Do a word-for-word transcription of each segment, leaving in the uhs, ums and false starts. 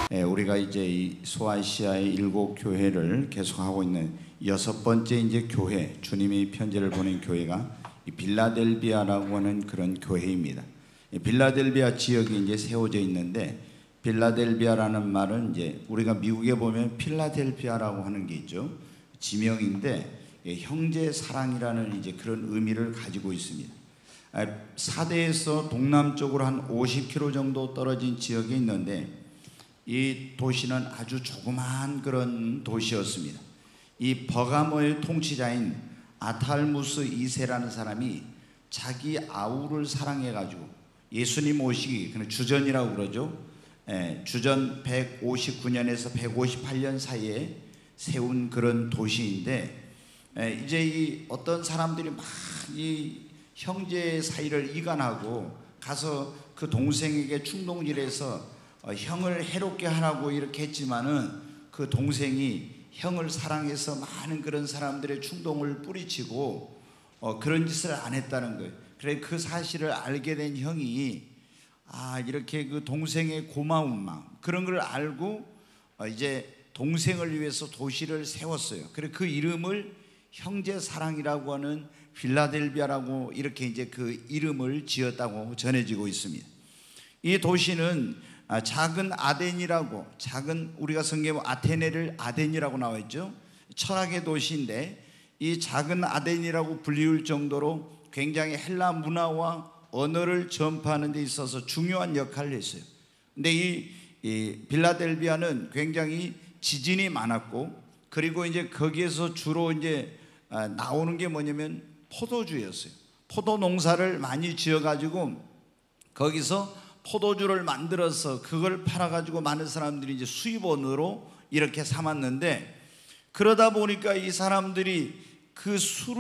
예, 우리가 이제 이 소아시아의 일곱 교회를 계속하고 있는 여섯 번째 이제 교회, 주님이 편지를 보낸 교회가 이 빌라델비아라고 하는 그런 교회입니다. 이 빌라델비아 지역이 이제 세워져 있는데, 빌라델비아라는 말은 이제 우리가 미국에 보면 필라델피아라고 하는 게 있죠. 지명인데 예, 형제 사랑이라는 이제 그런 의미를 가지고 있습니다. 사대에서 동남쪽으로 한 오십 킬로미터 정도 떨어진 지역에 있는데, 이 도시는 아주 조그마한 그런 도시였습니다. 이 버가모의 통치자인 아탈무스 이 세라는 사람이 자기 아우를 사랑해가지고 예수님 오시기, 주전이라고 그러죠. 예, 주전 백오십구 년에서 백오십팔 년 사이에 세운 그런 도시인데, 예, 이제 이 어떤 사람들이 막 이 형제 사이를 이간하고 가서 그 동생에게 충동질해서 어, 형을 해롭게 하라고 이렇게 했지만은 그 동생이 형을 사랑해서 많은 그런 사람들의 충동을 뿌리치고 어, 그런 짓을 안 했다는 거예요. 그래 그 사실을 알게 된 형이 아 이렇게 그 동생의 고마운 마음 그런 걸 알고 어, 이제 동생을 위해서 도시를 세웠어요. 그래 그 이름을 형제 사랑이라고 하는 필라델비아라고 이렇게 이제 그 이름을 지었다고 전해지고 있습니다. 이 도시는 작은 아덴이라고, 작은 우리가 성경에 아테네를 아덴이라고 나와 있죠. 철학의 도시인데 이 작은 아덴이라고 불리울 정도로 굉장히 헬라 문화와 언어를 전파하는 데 있어서 중요한 역할을 했어요. 근데 이, 이 빌라델비아는 굉장히 지진이 많았고, 그리고 이제 거기에서 주로 이제 나오는 게 뭐냐면 포도주였어요. 포도 농사를 많이 지어가지고 거기서 포도주를 만들어서 그걸 팔아가지고 많은 사람들이 이제 수입원으로 이렇게 삼았는데, 그러다 보니까 이 사람들이 그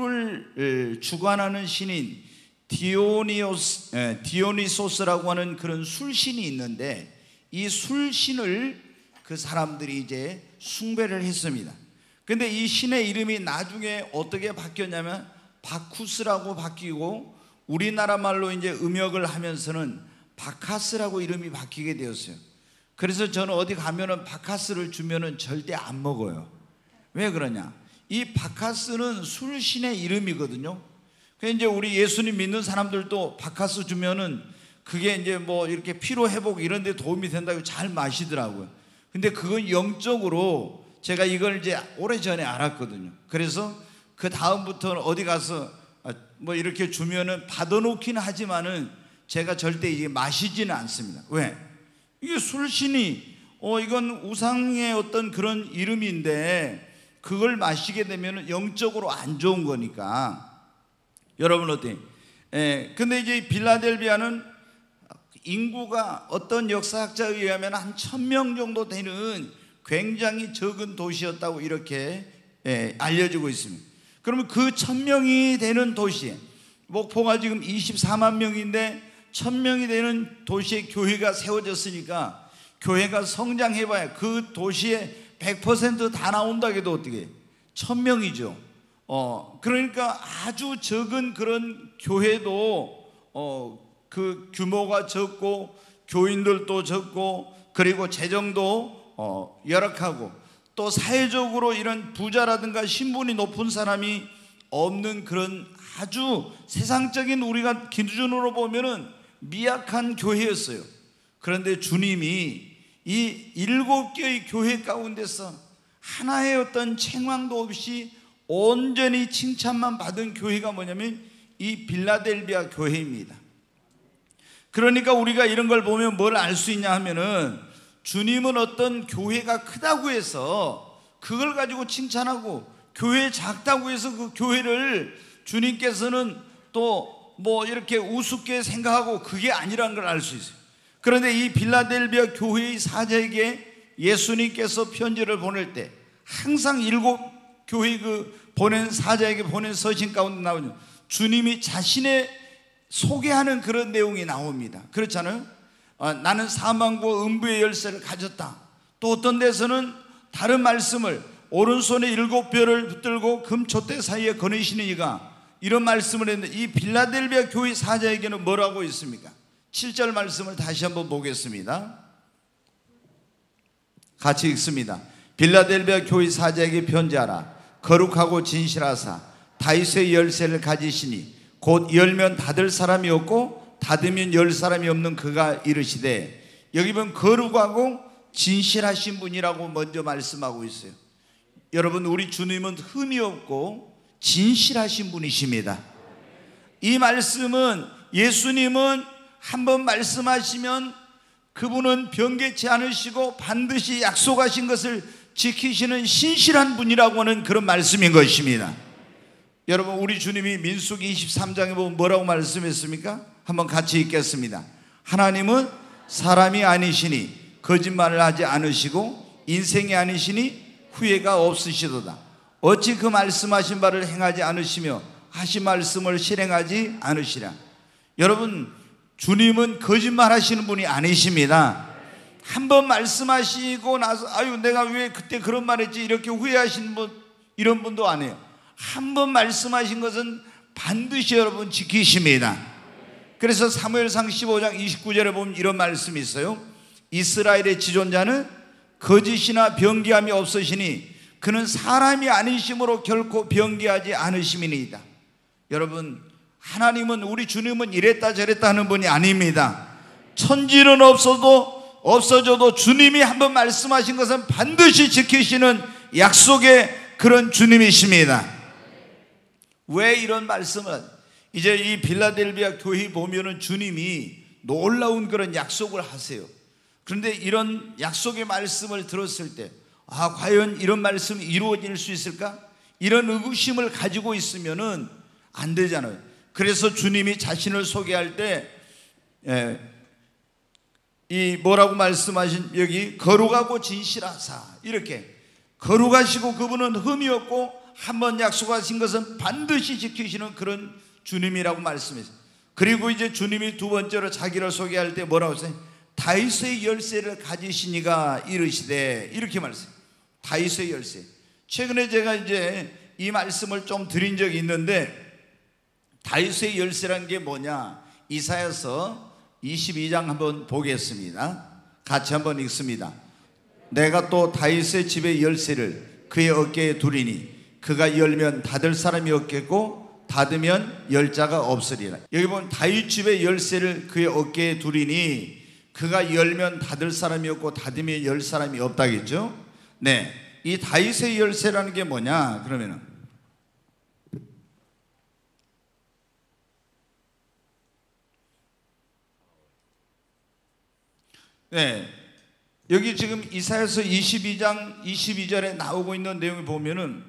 술을 주관하는 신인 디오니오스, 에, 디오니소스라고 하는 그런 술신이 있는데, 이 술신을 그 사람들이 이제 숭배를 했습니다. 근데 이 신의 이름이 나중에 어떻게 바뀌었냐면 바쿠스라고 바뀌고, 우리나라 말로 이제 음역을 하면서는 바카스라고 이름이 바뀌게 되었어요. 그래서 저는 어디 가면은 바카스를 주면은 절대 안 먹어요. 왜 그러냐? 이 바카스는 술신의 이름이거든요. 그래서 이제 우리 예수님 믿는 사람들도 바카스 주면은 그게 이제 뭐 이렇게 피로 회복 이런 데 도움이 된다고 잘 마시더라고요. 근데 그건 영적으로 제가 이걸 이제 오래전에 알았거든요. 그래서 그 다음부터는 어디 가서 뭐 이렇게 주면은 받아놓긴 하지만은 제가 절대 이게 마시지는 않습니다. 왜? 이게 술신이 어 이건 우상의 어떤 그런 이름인데 그걸 마시게 되면은 영적으로 안 좋은 거니까. 여러분 어때요? 예, 근데 이제 빌라델비아는 인구가 어떤 역사학자에 의하면 한 천 명 정도 되는 굉장히 적은 도시였다고 이렇게 예, 알려지고 있습니다. 그러면 그 천 명이 되는 도시에, 목포가 지금 이십사만 명인데 천 명이 되는 도시에 교회가 세워졌으니까 교회가 성장해봐야 그 도시에 백 퍼센트 다 나온다 해도 어떻게 천 명이죠. 어, 그러니까 아주 적은 그런 교회도 어, 그 규모가 적고 교인들도 적고 그리고 재정도 어, 열악하고 또 사회적으로 이런 부자라든가 신분이 높은 사람이 없는 그런 아주 세상적인 우리가 기준으로 보면은 미약한 교회였어요. 그런데 주님이 이 일곱 개의 교회 가운데서 하나의 어떤 책망도 없이 온전히 칭찬만 받은 교회가 뭐냐면 이 빌라델비아 교회입니다. 그러니까 우리가 이런 걸 보면 뭘 알 수 있냐 하면은 주님은 어떤 교회가 크다고 해서 그걸 가지고 칭찬하고 교회 작다고 해서 그 교회를 주님께서는 또 뭐 이렇게 우습게 생각하고 그게 아니라는 걸 알 수 있어요. 그런데 이 빌라델비아 교회의 사자에게 예수님께서 편지를 보낼 때 항상 일곱 교회 그 보낸 사자에게 보낸 서신 가운데 나오죠. 주님이 자신의 소개하는 그런 내용이 나옵니다. 그렇잖아요. 어, 나는 사망과 음부의 열쇠를 가졌다. 또 어떤 데서는 다른 말씀을 오른손에 일곱 별을 붙들고 금촛대 사이에 거느시는 이가 이런 말씀을 했는데, 이 빌라델비아 교회 사자에게는 뭐라고 있습니까? 칠 절 말씀을 다시 한번 보겠습니다. 같이 읽습니다. 빌라델비아 교회 사자에게 편지하라. 거룩하고 진실하사 다윗의 열쇠를 가지시니 곧 열면 닫을 사람이 없고 닫으면 열 사람이 없는 그가 이르시되, 여기 보면 거룩하고 진실하신 분이라고 먼저 말씀하고 있어요. 여러분, 우리 주님은 흠이 없고 진실하신 분이십니다. 이 말씀은, 예수님은 한번 말씀하시면 그분은 변개치 않으시고 반드시 약속하신 것을 지키시는 신실한 분이라고 하는 그런 말씀인 것입니다. 여러분, 우리 주님이 민수기 이십삼 장에 보면 뭐라고 말씀했습니까? 한번 같이 읽겠습니다. 하나님은 사람이 아니시니 거짓말을 하지 않으시고 인생이 아니시니 후회가 없으시도다. 어찌 그 말씀하신 바를 행하지 않으시며 하신 말씀을 실행하지 않으시랴. 여러분, 주님은 거짓말 하시는 분이 아니십니다. 한번 말씀하시고 나서 아유 내가 왜 그때 그런 말 했지 이렇게 후회하시는 분, 이런 분도 아니에요. 한번 말씀하신 것은 반드시 여러분 지키십니다. 그래서 사무엘상 십오 장 이십구 절에 보면 이런 말씀이 있어요. 이스라엘의 지존자는 거짓이나 변기함이 없으시니 그는 사람이 아니심으로 결코 변기하지 않으심이니이다. 여러분, 하나님은, 우리 주님은 이랬다 저랬다 하는 분이 아닙니다. 천지는 없어도 없어져도 주님이 한번 말씀하신 것은 반드시 지키시는 약속의 그런 주님이십니다. 왜 이런 말씀을, 이제 이 빌라델비아 교회 보면은 주님이 놀라운 그런 약속을 하세요. 그런데 이런 약속의 말씀을 들었을 때, 아, 과연 이런 말씀이 이루어질 수 있을까? 이런 의구심을 가지고 있으면은 안 되잖아요. 그래서 주님이 자신을 소개할 때, 예, 이 뭐라고 말씀하신, 여기 거룩하고 진실하사, 이렇게 거룩하시고 그분은 흠이 없고 한번 약속하신 것은 반드시 지키시는 그런 주님이라고 말씀했어요. 그리고 이제 주님이 두 번째로 자기를 소개할 때 뭐라고 했어요? 다윗의 열쇠를 가지시니가 이르시되, 이렇게 말했어요. 다윗의 열쇠. 최근에 제가 이제 이 말씀을 좀 드린 적이 있는데, 다윗의 열쇠란 게 뭐냐? 이사야서 이십이 장 한번 보겠습니다. 같이 한번 읽습니다. 내가 또 다윗의 집의 열쇠를 그의 어깨에 두리니 그가 열면 닫을 사람이 없겠고 닫으면 열 자가 없으리라. 여기 보면 다윗 집의 열쇠를 그의 어깨에 두리니 그가 열면 닫을 사람이 없고 닫으면 열 사람이 없다겠죠. 네, 이 다윗의 열쇠라는 게 뭐냐 그러면은, 네, 여기 지금 이사야서 이십이 장 이십이 절에 나오고 있는 내용을 보면은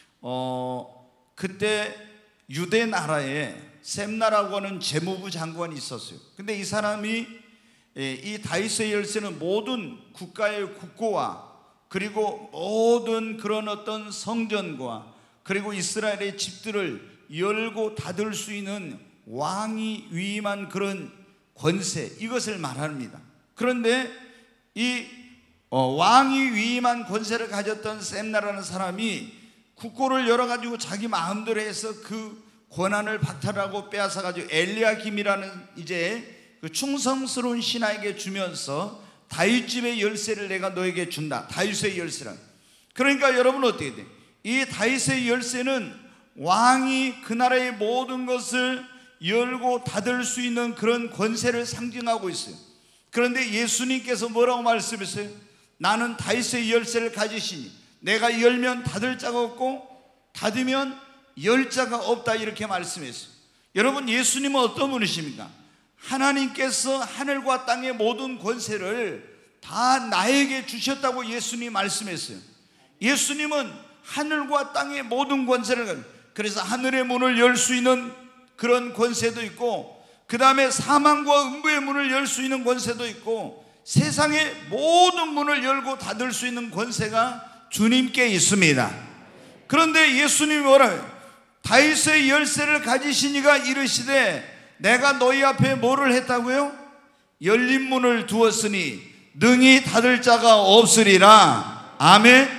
어 그때 유대 나라에 셈나라고 하는 재무부 장관이 있었어요. 근데 이 사람이, 이 다윗의 열쇠는 모든 국가의 국고와 그리고 모든 그런 어떤 성전과 그리고 이스라엘의 집들을 열고 닫을 수 있는 왕이 위임한 그런 권세, 이것을 말합니다. 그런데 이 어, 왕이 위임한 권세를 가졌던 셈나라는 사람이 국고를 열어가지고 자기 마음대로 해서 그 권한을 박탈하고 빼앗아가지고 엘리야김이라는 이제 그 충성스러운 신하에게 주면서 다윗 집의 열쇠를 내가 너에게 준다. 다윗의 열쇠란. 그러니까 여러분 어떻게 돼? 이 다윗의 열쇠는 왕이 그 나라의 모든 것을 열고 닫을 수 있는 그런 권세를 상징하고 있어요. 그런데 예수님께서 뭐라고 말씀했어요? 나는 다윗의 열쇠를 가지시니 내가 열면 닫을 자가 없고 닫으면 열 자가 없다, 이렇게 말씀했어요. 여러분, 예수님은 어떤 분이십니까? 하나님께서 하늘과 땅의 모든 권세를 다 나에게 주셨다고 예수님이 말씀했어요. 예수님은 하늘과 땅의 모든 권세를, 그래서 하늘의 문을 열 수 있는 그런 권세도 있고, 그 다음에 사망과 음부의 문을 열 수 있는 권세도 있고, 세상의 모든 문을 열고 닫을 수 있는 권세가 주님께 있습니다. 그런데 예수님이 뭐라고요? 다윗의 열쇠를 가지시니가 이르시되 내가 너희 앞에 뭐를 했다고요? 열린 문을 두었으니 능히 닫을 자가 없으리라. 아멘.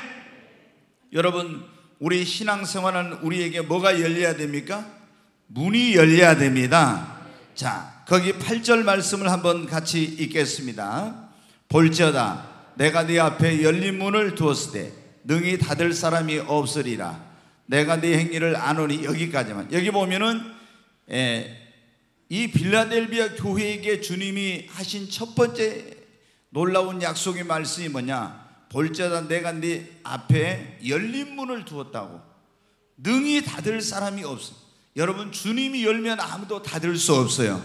여러분, 우리 신앙생활은 우리에게 뭐가 열려야 됩니까? 문이 열려야 됩니다. 자, 거기 팔 절 말씀을 한번 같이 읽겠습니다. 볼지어다 내가 네 앞에 열린 문을 두었을 때 능히 닫을 사람이 없으리라. 내가 네 행위를 아노니. 여기까지만. 여기 보면은 에, 이 빌라델비아 교회에게 주님이 하신 첫 번째 놀라운 약속의 말씀이 뭐냐? 볼지어다 내가 네 앞에 열린 문을 두었다고. 능히 닫을 사람이 없어. 여러분, 주님이 열면 아무도 닫을 수 없어요.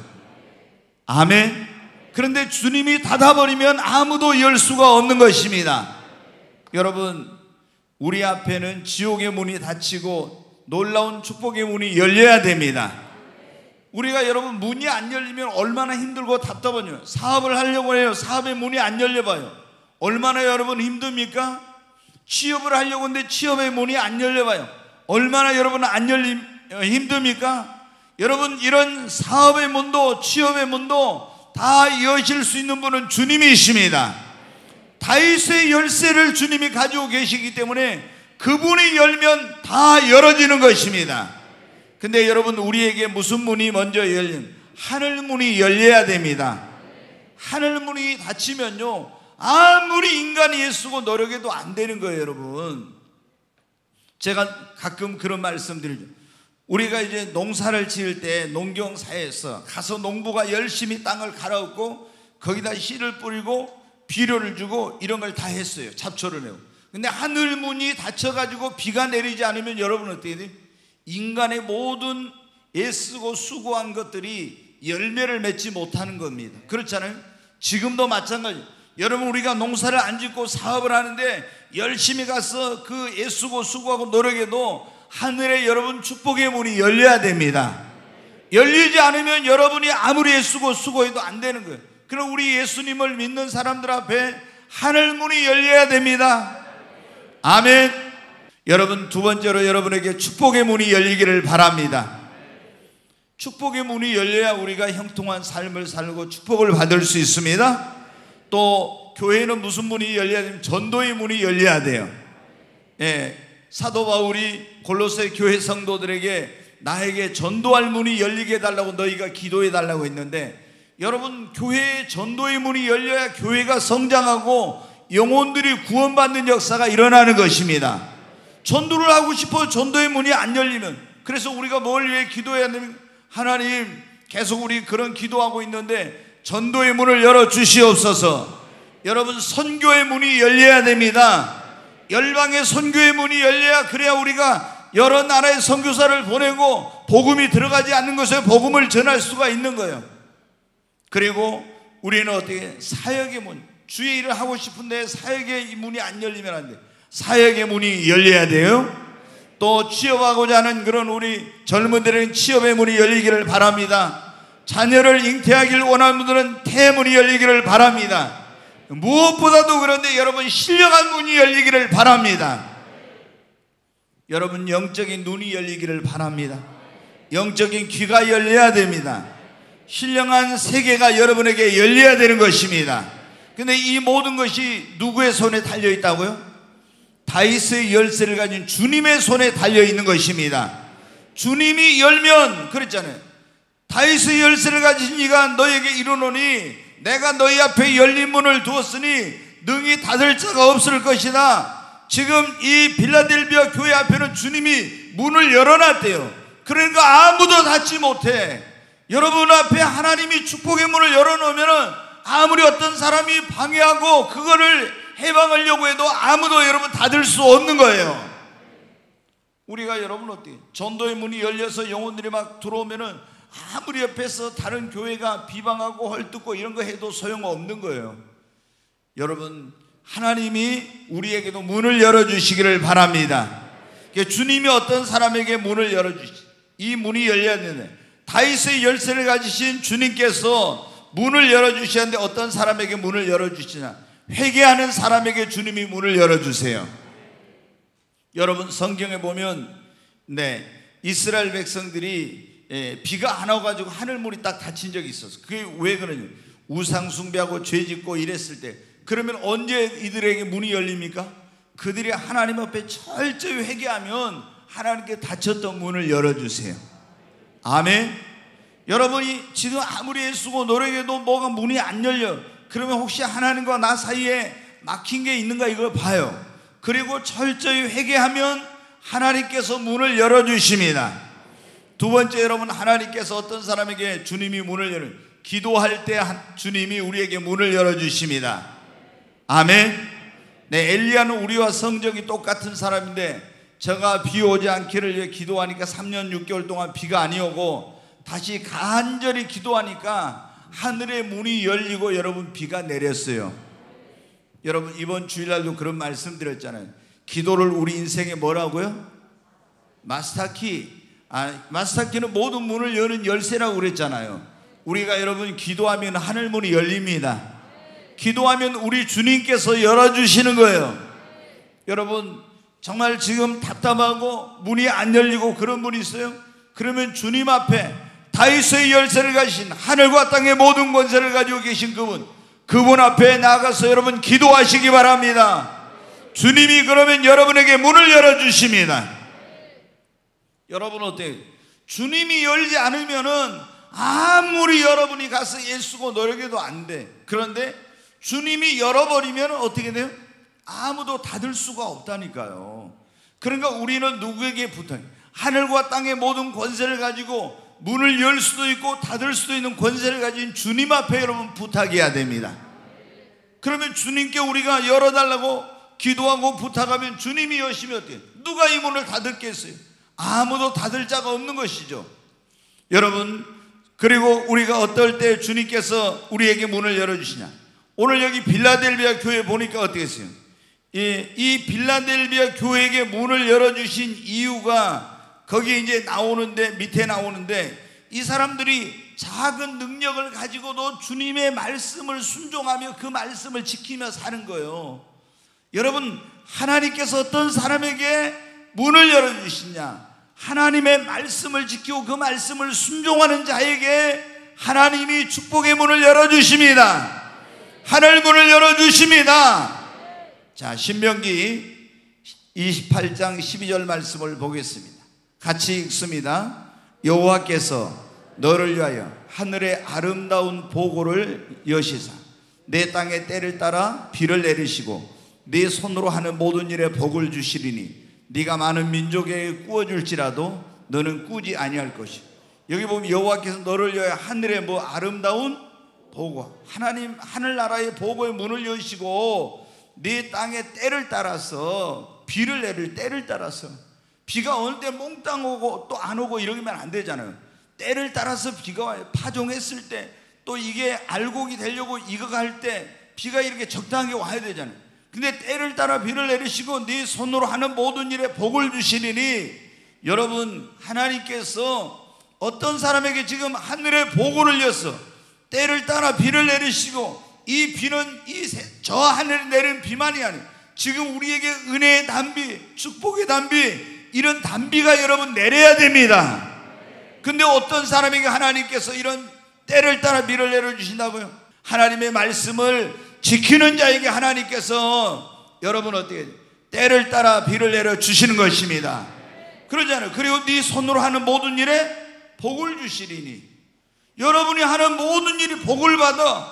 아멘. 그런데 주님이 닫아버리면 아무도 열 수가 없는 것입니다. 여러분, 우리 앞에는 지옥의 문이 닫히고 놀라운 축복의 문이 열려야 됩니다. 우리가 여러분 문이 안 열리면 얼마나 힘들고 답답하냐. 사업을 하려고 해요. 사업의 문이 안 열려봐요. 얼마나 여러분 힘듭니까? 취업을 하려고 하는데 취업의 문이 안 열려봐요. 얼마나 여러분 안 열림 힘듭니까? 여러분, 이런 사업의 문도 취업의 문도 다 여실 수 있는 분은 주님이십니다. 다윗의 열쇠를 주님이 가지고 계시기 때문에 그분이 열면 다 열어지는 것입니다. 근데 여러분, 우리에게 무슨 문이 먼저 열린? 하늘 문이 열려야 됩니다. 하늘 문이 닫히면요, 아무리 인간이 애쓰고 노력해도 안 되는 거예요. 여러분, 제가 가끔 그런 말씀 드리죠. 우리가 이제 농사를 지을 때 농경사에서 가서 농부가 열심히 땅을 갈아엎고 거기다 씨를 뿌리고 비료를 주고 이런 걸 다 했어요. 잡초를 내고. 근데 하늘 문이 닫혀가지고 비가 내리지 않으면 여러분 어떻게 돼요? 인간의 모든 애쓰고 수고한 것들이 열매를 맺지 못하는 겁니다. 그렇잖아요. 지금도 마찬가지. 여러분, 우리가 농사를 안 짓고 사업을 하는데 열심히 가서 그 애쓰고 수고하고 노력해도 하늘에 여러분 축복의 문이 열려야 됩니다. 열리지 않으면 여러분이 아무리 애쓰고 수고해도 안 되는 거예요. 그럼 우리 예수님을 믿는 사람들 앞에 하늘 문이 열려야 됩니다. 아멘. 여러분, 두 번째로 여러분에게 축복의 문이 열리기를 바랍니다. 축복의 문이 열려야 우리가 형통한 삶을 살고 축복을 받을 수 있습니다. 또 교회는 무슨 문이 열려야 되면 전도의 문이 열려야 돼요. 예, 사도 바울이 골로새 교회 성도들에게 나에게 전도할 문이 열리게 해달라고 너희가 기도해 달라고 했는데, 여러분, 교회의 전도의 문이 열려야 교회가 성장하고 영혼들이 구원받는 역사가 일어나는 것입니다. 전도를 하고 싶어 전도의 문이 안 열리면, 그래서 우리가 뭘 위해 기도해야 되면, 하나님, 계속 우리 그런 기도하고 있는데 전도의 문을 열어 주시옵소서. 여러분, 선교의 문이 열려야 됩니다. 열방의 선교의 문이 열려야, 그래야 우리가 여러 나라의 선교사를 보내고 복음이 들어가지 않는 곳에 복음을 전할 수가 있는 거예요. 그리고 우리는 어떻게 사역의 문, 주의 일을 하고 싶은데 사역의 문이 안 열리면 안 돼요. 사역의 문이 열려야 돼요. 또 취업하고자 하는 그런 우리 젊은들은 취업의 문이 열리기를 바랍니다. 자녀를 잉태하기를 원하는 분들은 태문이 열리기를 바랍니다. 무엇보다도 그런데 여러분, 신령한 문이 열리기를 바랍니다. 여러분, 영적인 눈이 열리기를 바랍니다. 영적인 귀가 열려야 됩니다. 신령한 세계가 여러분에게 열려야 되는 것입니다. 근데 이 모든 것이 누구의 손에 달려 있다고요? 다윗의 열쇠를 가진 주님의 손에 달려 있는 것입니다. 주님이 열면, 그랬잖아요. 다윗의 열쇠를 가진 이가 너에게 이르노니 내가 너희 앞에 열린 문을 두었으니 능히 닫을 자가 없을 것이다. 지금 이 빌라델비아 교회 앞에는 주님이 문을 열어놨대요. 그러니까 아무도 닫지 못해. 여러분 앞에 하나님이 축복의 문을 열어놓으면 아무리 어떤 사람이 방해하고 그거를 해방하려고 해도 아무도 여러분 닫을 수 없는 거예요. 우리가 여러분 어떻게 전도의 문이 열려서 영혼들이 막 들어오면은 아무리 옆에서 다른 교회가 비방하고 헐뜯고 이런 거 해도 소용없는 거예요. 여러분, 하나님이 우리에게도 문을 열어주시기를 바랍니다. 주님이 어떤 사람에게 문을 열어주시, 이 문이 열려야 되는데, 다윗의 열쇠를 가지신 주님께서 문을 열어주시는데 어떤 사람에게 문을 열어주시냐? 회개하는 사람에게 주님이 문을 열어주세요. 여러분, 성경에 보면 네, 이스라엘 백성들이 예, 비가 안 와가지고 하늘문이 딱 닫힌 적이 있었어. 그게 왜 그러냐? 우상 숭배하고 죄 짓고 이랬을 때. 그러면 언제 이들에게 문이 열립니까? 그들이 하나님 앞에 철저히 회개하면 하나님께 닫혔던 문을 열어주세요. 아멘. 여러분이 지금 아무리 애쓰고 노력해도 뭐가 문이 안 열려. 그러면 혹시 하나님과 나 사이에 막힌 게 있는가 이걸 봐요. 그리고 철저히 회개하면 하나님께서 문을 열어주십니다. 두 번째, 여러분, 하나님께서 어떤 사람에게 주님이 문을 열어, 기도할 때 주님이 우리에게 문을 열어주십니다. 아멘. 네, 엘리야는 우리와 성적이 똑같은 사람인데 저가 비 오지 않기를 위해 기도하니까 삼 년 육 개월 동안 비가 안 오고 다시 간절히 기도하니까 하늘의 문이 열리고 여러분 비가 내렸어요. 여러분 이번 주일날도 그런 말씀 드렸잖아요. 기도를 우리 인생에 뭐라고요? 마스터키. 아, 마스터키는 모든 문을 여는 열쇠라고 그랬잖아요. 우리가 여러분 기도하면 하늘 문이 열립니다. 기도하면 우리 주님께서 열어주시는 거예요. 여러분 정말 지금 답답하고 문이 안 열리고 그런 분이 있어요? 그러면 주님 앞에 다윗의 열쇠를 가진 하늘과 땅의 모든 권세를 가지고 계신 그분, 그분 앞에 나가서 여러분 기도하시기 바랍니다. 주님이 그러면 여러분에게 문을 열어주십니다. 여러분 어때요? 주님이 열지 않으면은 아무리 여러분이 가서 애쓰고 노력해도 안 돼. 그런데 주님이 열어버리면 어떻게 돼요? 아무도 닫을 수가 없다니까요. 그러니까 우리는 누구에게 부탁해? 하늘과 땅의 모든 권세를 가지고 문을 열 수도 있고 닫을 수도 있는 권세를 가진 주님 앞에 여러분 부탁해야 됩니다. 그러면 주님께 우리가 열어달라고 기도하고 부탁하면 주님이 여시면 어때요? 누가 이 문을 닫을겠어요? 아무도 닫을 자가 없는 것이죠. 여러분, 그리고 우리가 어떨 때 주님께서 우리에게 문을 열어주시냐? 오늘 여기 빌라델비아 교회 보니까 어떻게 했어요? 이, 이 빌라델비아 교회에게 문을 열어주신 이유가 거기 이제 나오는데, 밑에 나오는데, 이 사람들이 작은 능력을 가지고도 주님의 말씀을 순종하며 그 말씀을 지키며 사는 거예요. 여러분, 하나님께서 어떤 사람에게 문을 열어주시냐? 하나님의 말씀을 지키고 그 말씀을 순종하는 자에게 하나님이 축복의 문을 열어주십니다. 하늘 문을 열어주십니다. 자, 신명기 이십팔 장 십이 절 말씀을 보겠습니다. 같이 읽습니다. 여호와께서 너를 위하여 하늘의 아름다운 보고를 여시사 내 땅의 때를 따라 비를 내리시고 네 손으로 하는 모든 일에 복을 주시리니 네가 많은 민족에게 꾸어줄지라도 너는 꾸지 아니할 것이요. 여기 보면 여호와께서 너를 위하여 하늘의 뭐 아름다운 보고, 하나님 하늘나라의 보고의 문을 여시고 네 땅의 때를 따라서 비를 내릴 때를 따라서, 비가 어느 때 몽땅 오고 또 안 오고 이러면 안 되잖아요. 때를 따라서 비가 와요. 파종했을 때 또 이게 알곡이 되려고 익어갈 때 비가 이렇게 적당하게 와야 되잖아요. 근데 때를 따라 비를 내리시고 네 손으로 하는 모든 일에 복을 주시리니, 여러분 하나님께서 어떤 사람에게 지금 하늘의 보고를 여서 때를 따라 비를 내리시고, 이 비는 이 저 하늘에 내린 비만이 아니에요. 지금 우리에게 은혜의 단비, 축복의 단비, 이런 단비가 여러분 내려야 됩니다. 근데 어떤 사람에게 하나님께서 이런 때를 따라 비를 내려주신다고요? 하나님의 말씀을 지키는 자에게 하나님께서 여러분 어떻게 때를 따라 비를 내려주시는 것입니다. 그러잖아요. 그리고 네 손으로 하는 모든 일에 복을 주시리니, 여러분이 하는 모든 일이 복을 받아.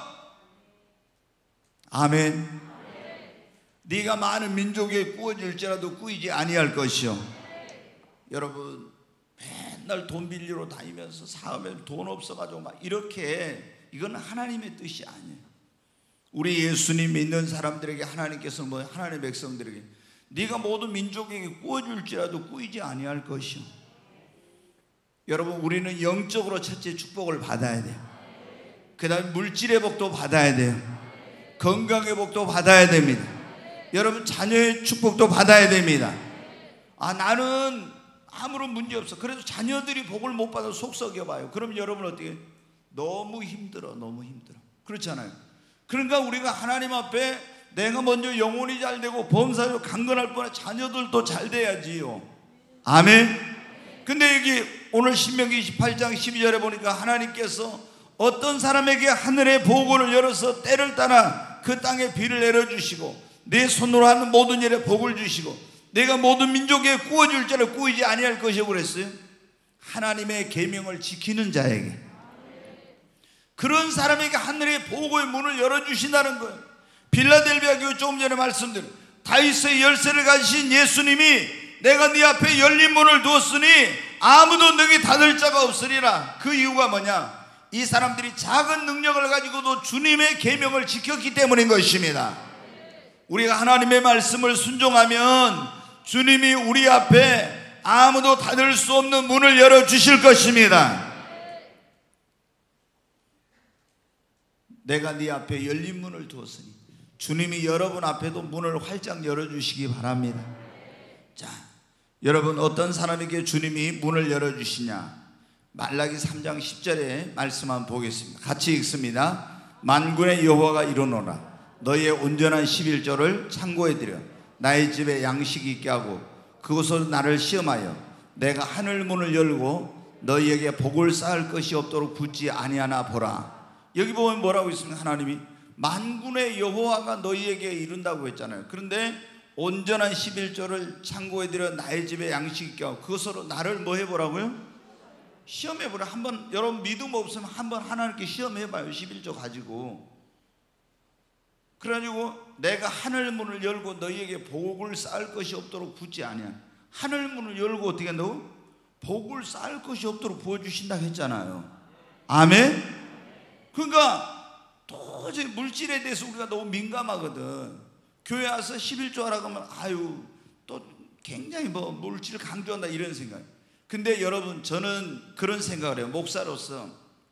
아멘. 네가 많은 민족에 꾸어질지라도 꾸이지 아니할 것이요. 여러분 맨날 돈 빌리러 다니면서 사업에 돈 없어가지고 막 이렇게, 이건 하나님의 뜻이 아니에요. 우리 예수님 믿는 사람들에게 하나님께서 뭐 하나님의 백성들에게 네가 모든 민족에게 꾸어줄지라도 꾸이지 아니할 것이요. 여러분 우리는 영적으로 첫째 축복을 받아야 돼요. 그 다음에 물질의 복도 받아야 돼요. 건강의 복도 받아야 됩니다. 여러분 자녀의 축복도 받아야 됩니다. 아, 나는 아무런 문제 없어. 그래도 자녀들이 복을 못 받아 속 썩여봐요. 그럼 여러분 어떻게? 너무 힘들어, 너무 힘들어. 그렇잖아요. 그러니까 우리가 하나님 앞에 내가 먼저 영혼이 잘 되고 범사로 강건할 뻔해 자녀들도 잘 돼야지요. 아멘. 근데 여기 오늘 신명기 이십팔 장 십이 절에 보니까 하나님께서 어떤 사람에게 하늘의 보고를 열어서 때를 따라 그 땅에 비를 내려주시고 내 손으로 하는 모든 일에 복을 주시고 내가 모든 민족에 꾸어줄 자를 꾸이지 아니할 것이라고 그랬어요. 하나님의 계명을 지키는 자에게, 그런 사람에게 하늘의 보고의 문을 열어주신다는 거예요. 빌라델비아 교회 조금 전에 말씀드린 다윗의 열쇠를 가지신 예수님이 내가 네 앞에 열린 문을 두었으니 아무도 너에게 닫을 자가 없으리라. 그 이유가 뭐냐? 이 사람들이 작은 능력을 가지고도 주님의 계명을 지켰기 때문인 것입니다. 우리가 하나님의 말씀을 순종하면 주님이 우리 앞에 아무도 닫을 수 없는 문을 열어주실 것입니다. 내가 네 앞에 열린 문을 두었으니 주님이 여러분 앞에도 문을 활짝 열어주시기 바랍니다. 자, 여러분 어떤 사람에게 주님이 문을 열어주시냐? 말라기 삼 장 십 절에 말씀 한번 보겠습니다. 같이 읽습니다. 만군의 여호와가 이르노라 너희의 온전한 십일조를 창고에 들여 나의 집에 양식 있게 하고 그곳으로 나를 시험하여 내가 하늘 문을 열고 너희에게 복을 쌓을 것이 없도록 붙지 아니하나 보라. 여기 보면 뭐라고 있습니까? 하나님이 만군의 여호와가 너희에게 이룬다고 했잖아요. 그런데 온전한 십일조를 창고에 들여 나의 집에 양식 있게 하고 그것으로 나를 뭐 해보라고요? 시험해보라. 한번 여러분 믿음 없으면 한번 하나님께 시험해봐요. 십일조 가지고. 그래가지고 내가 하늘문을 열고 너희에게 복을 쌓을 것이 없도록 붙지 아니야. 하늘문을 열고 어떻게 한다고? 복을 쌓을 것이 없도록 부어주신다 했잖아요. 아멘? 그러니까 도저히 물질에 대해서 우리가 너무 민감하거든. 교회 와서 십일조 하라고 하면 아유 또 굉장히 뭐 물질 강조한다 이런 생각. 근데 여러분 저는 그런 생각을 해요. 목사로서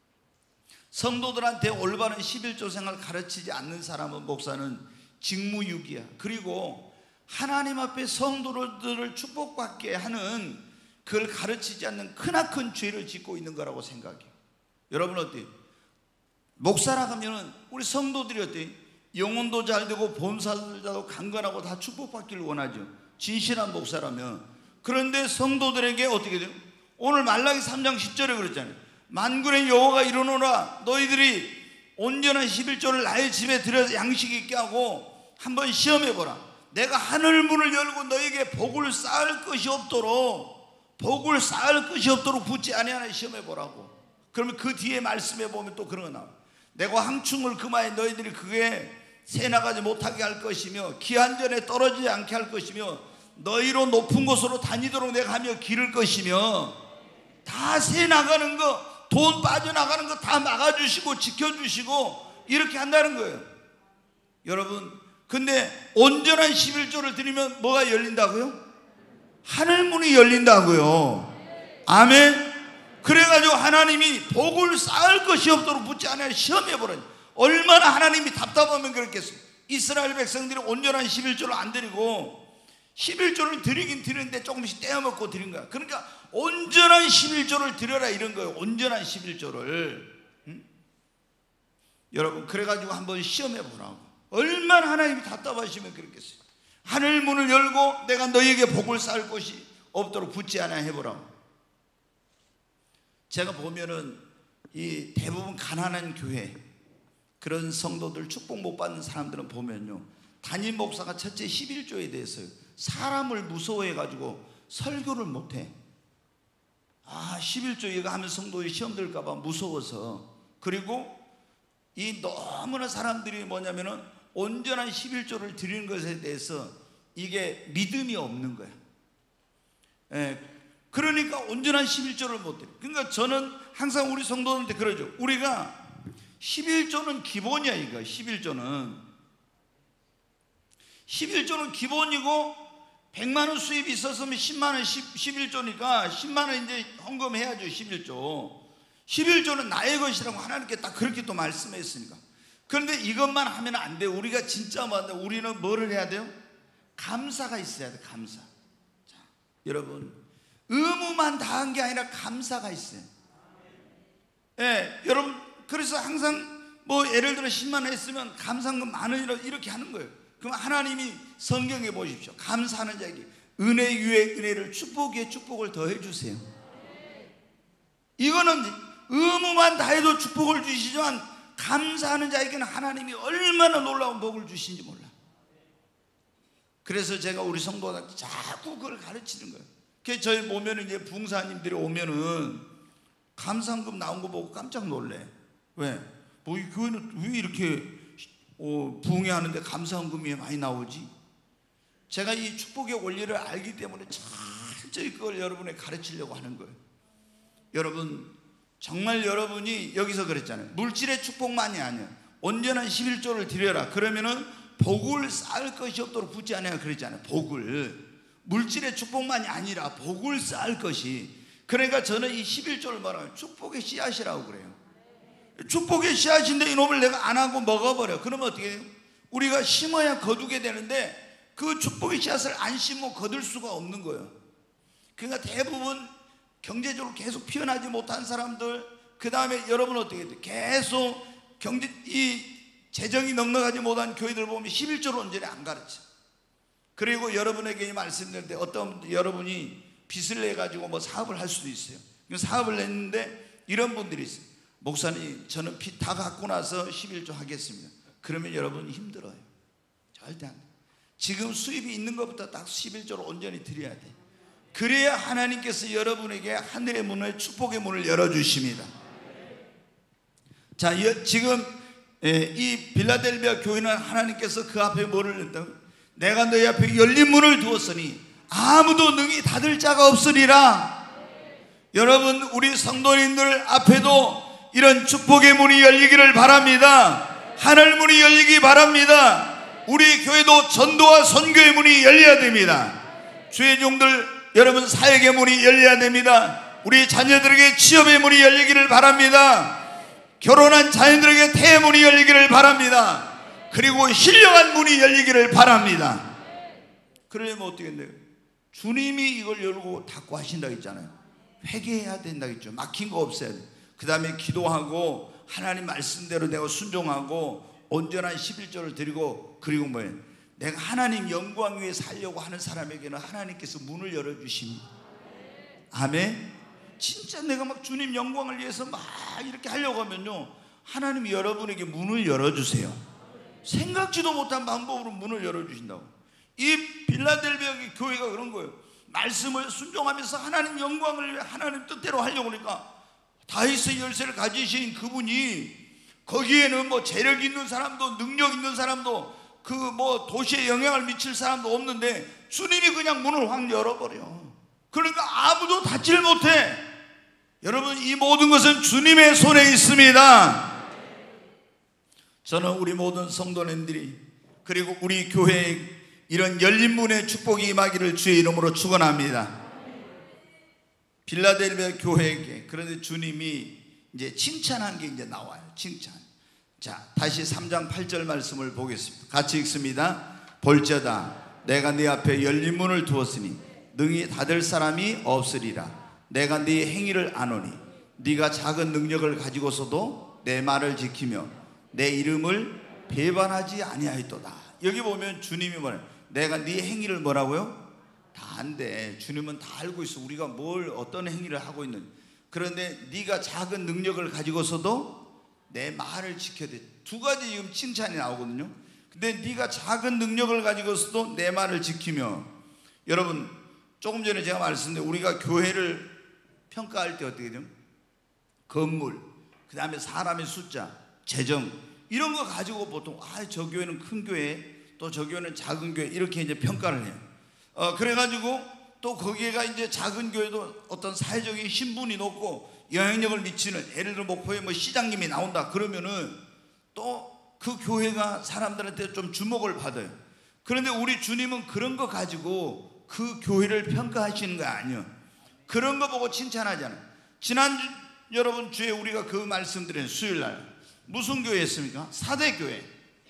성도들한테 올바른 십일조 생활을 가르치지 않는 사람은 목사는 직무유기야. 그리고 하나님 앞에 성도들을 축복받게 하는 그걸 가르치지 않는 크나큰 죄를 짓고 있는 거라고 생각해요. 여러분 어때요? 목사라 하면은 우리 성도들이 어때요? 영혼도 잘 되고 범사도 강건하고 다 축복받기를 원하죠. 진실한 목사라면. 그런데 성도들에게 어떻게 돼요? 오늘 말라기 삼 장 십 절에 그랬잖아요. 만군의 여호와가 이르노라 너희들이 온전한 십일조를 나의 집에 들여서 양식 있게 하고 한번 시험해보라. 내가 하늘 문을 열고 너에게 복을 쌓을 것이 없도록 복을 쌓을 것이 없도록 붙지 아니하나 시험해보라고. 그러면 그 뒤에 말씀해 보면 또 그런 거 나와요. 내가 황충을 금하여 너희들이 그게 새나가지 못하게 할 것이며 기한전에 떨어지지 않게 할 것이며 너희로 높은 곳으로 다니도록 내가 하며 기를 것이며 다 새나가는 거 돈 빠져나가는 거 다 막아주시고 지켜주시고 이렇게 한다는 거예요. 여러분 근데 온전한 십일조를 드리면 뭐가 열린다고요? 하늘문이 열린다고요. 아멘. 그래가지고 하나님이 복을 쌓을 것이 없도록 붙지 않아야 시험해보라니. 얼마나 하나님이 답답하면 그렇겠어요. 이스라엘 백성들이 온전한 십일조를 안 드리고 십일조를 드리긴 드리는데 조금씩 떼어먹고 드린 거야. 그러니까 온전한 십일조를 드려라 이런 거예요. 온전한 십일조를. 응? 여러분 그래가지고 한번 시험해보라고. 얼마나 하나님이 답답하시면 그렇겠어요. 하늘문을 열고 내가 너희에게 복을 쌓을 것이 없도록 붙지 않아 해보라고. 제가 보면은 이 대부분 가난한 교회 그런 성도들 축복 못 받는 사람들은 보면요 담임 목사가 첫째 십일조에 대해서 사람을 무서워해 가지고 설교를 못해. 아 십일조 이거 하면 성도의 시험 들까 봐 무서워서. 그리고 이 너무나 사람들이 뭐냐면은 온전한 십일조를 드리는 것에 대해서 이게 믿음이 없는 거야. 예, 그러니까 온전한 십일조를 못 드려. 그러니까 저는 항상 우리 성도들한테 그러죠. 우리가 십일조는 기본이야. 이거 십일조는 십일조는 기본이고 백만 원 수입이 있었으면 십만 원 십일조니까 십만 원 이제 헌금해야죠. 십일조 십일조는 나의 것이라고 하나님께 딱 그렇게 또 말씀했으니까. 그런데 이것만 하면 안 돼. 우리가 진짜 뭐한다. 우리는 뭐를 해야 돼요? 감사가 있어야 돼. 감사. 자, 여러분 의무만 다한 게 아니라 감사가 있어요. 예, 여러분 그래서 항상 뭐 예를 들어 십만 원 했으면 감사금 만 원이라 이렇게 하는 거예요. 그럼 하나님이 성경에 보십시오. 감사하는 자에게 은혜 위에 은혜를 축복에 축복을 더해 주세요. 이거는 의무만 다해도 축복을 주시지만 감사하는 자에게는 하나님이 얼마나 놀라운 복을 주신지 몰라. 그래서 제가 우리 성도한테 자꾸 그걸 가르치는 거예요. 그래서 저희 보면은 이제 부흥사님들이 오면은 감사금 나온 거 보고 깜짝 놀래. 왜? 뭐 이 교회는 왜 이렇게 어, 부흥회하는데 감사헌금이 많이 나오지? 제가 이 축복의 원리를 알기 때문에 철저히 그걸 여러분에 가르치려고 하는 거예요. 여러분, 정말 여러분이 여기서 그랬잖아요. 물질의 축복만이 아니야. 온전한 십일조를 드려라. 그러면은 복을 쌓을 것이 없도록 붙지 않아야 그랬잖아요. 복을, 물질의 축복만이 아니라 복을 쌓을 것이. 그러니까 저는 이 십일조를 말하면 축복의 씨앗이라고 그래요. 축복의 씨앗인데 이놈을 내가 안 하고 먹어버려. 그러면 어떻게 해요? 우리가 심어야 거두게 되는데 그 축복의 씨앗을 안 심어 거둘 수가 없는 거예요. 그러니까 대부분 경제적으로 계속 피어나지 못한 사람들, 그 다음에 여러분 어떻게 돼요? 계속 경제, 이 재정이 넉넉하지 못한 교회들 보면 십일조를 온전히 안 가르쳐. 그리고 여러분에게 말씀드릴 때 어떤 여러분이 빚을 내가지고 뭐 사업을 할 수도 있어요. 사업을 냈는데 이런 분들이 있어요. 목사님, 저는 빚 다 갚고 나서 십일조 하겠습니다. 그러면 여러분 힘들어요. 절대 안 돼. 지금 수입이 있는 것부터 딱 십일조로 온전히 드려야 돼. 그래야 하나님께서 여러분에게 하늘의 문을, 축복의 문을 열어주십니다. 자, 지금 이 빌라델비아 교회는 하나님께서 그 앞에 뭐를 냈다고? 내가 너희 앞에 열린 문을 두었으니 아무도 능히 닫을 자가 없으리라. 여러분, 우리 성도님들 앞에도 이런 축복의 문이 열리기를 바랍니다. 하늘 문이 열리기 바랍니다. 우리 교회도 전도와 선교의 문이 열려야 됩니다. 주의 종들 여러분, 사역의 문이 열려야 됩니다. 우리 자녀들에게 취업의 문이 열리기를 바랍니다. 결혼한 자녀들에게 태의 문이 열리기를 바랍니다. 그리고 신령한 문이 열리기를 바랍니다. 그러려면 어떻게 돼요? 주님이 이걸 열고 닫고 하신다고 했잖아요. 회개해야 된다고 했죠. 막힌 거 없애야 돼요. 그 다음에 기도하고 하나님 말씀대로 내가 순종하고 온전한 십일조를 드리고, 그리고 뭐예요? 내가 하나님 영광 위에 살려고 하는 사람에게는 하나님께서 문을 열어주십니다. 아멘. 진짜 내가 막 주님 영광을 위해서 막 이렇게 하려고 하면요, 하나님이 여러분에게 문을 열어주세요. 생각지도 못한 방법으로 문을 열어주신다고. 이 빌라델비아 교회가 그런 거예요. 말씀을 순종하면서 하나님 영광을 위해 하나님 뜻대로 하려고 하니까 다윗의 열쇠를 가지신 그분이 거기에는 뭐 재력 있는 사람도 능력 있는 사람도 그 뭐 도시에 영향을 미칠 사람도 없는데 주님이 그냥 문을 확 열어버려. 그러니까 아무도 닫질 못해. 여러분, 이 모든 것은 주님의 손에 있습니다. 저는 우리 모든 성도님들이, 그리고 우리 교회에 이런 열린 문의 축복이 임하기를 주의 이름으로 축원합니다. 빌라델비아 교회에게 그런데 주님이 이제 칭찬한 게 이제 나와요. 칭찬. 자, 다시 삼 장 팔 절 말씀을 보겠습니다. 같이 읽습니다. 볼지어다 내가 네 앞에 열린 문을 두었으니 능히 닫을 사람이 없으리라. 내가 네 행위를 아노니 네가 작은 능력을 가지고서도 내 말을 지키며 내 이름을 배반하지 아니하였도다. 여기 보면 주님이 뭐래요? 내가 네 행위를 뭐라고요? 다 안돼. 주님은 다 알고 있어. 우리가 뭘 어떤 행위를 하고 있는지. 그런데 네가 작은 능력을 가지고서도 내 말을 지켜야 돼. 두 가지 지금 칭찬이 나오거든요. 근데 네가 작은 능력을 가지고서도 내 말을 지키며. 여러분, 조금 전에 제가 말씀드린 우리가 교회를 평가할 때 어떻게 돼요? 건물, 그 다음에 사람의 숫자, 재정, 이런 거 가지고 보통 아, 저 교회는 큰 교회, 또 저 교회는 작은 교회, 이렇게 이제 평가를 해요. 어, 그래가지고 또 거기에가 이제 작은 교회도 어떤 사회적인 신분이 높고 영향력을 미치는, 예를 들어 목포에 뭐 시장님이 나온다 그러면은 또 그 교회가 사람들한테 좀 주목을 받아요. 그런데 우리 주님은 그런 거 가지고 그 교회를 평가하시는 거 아니에요. 그런 거 보고 칭찬하잖아요. 지난 여러분 주에 우리가 그 말씀드린 수요일날 무슨 교회였습니까? 사대 교회.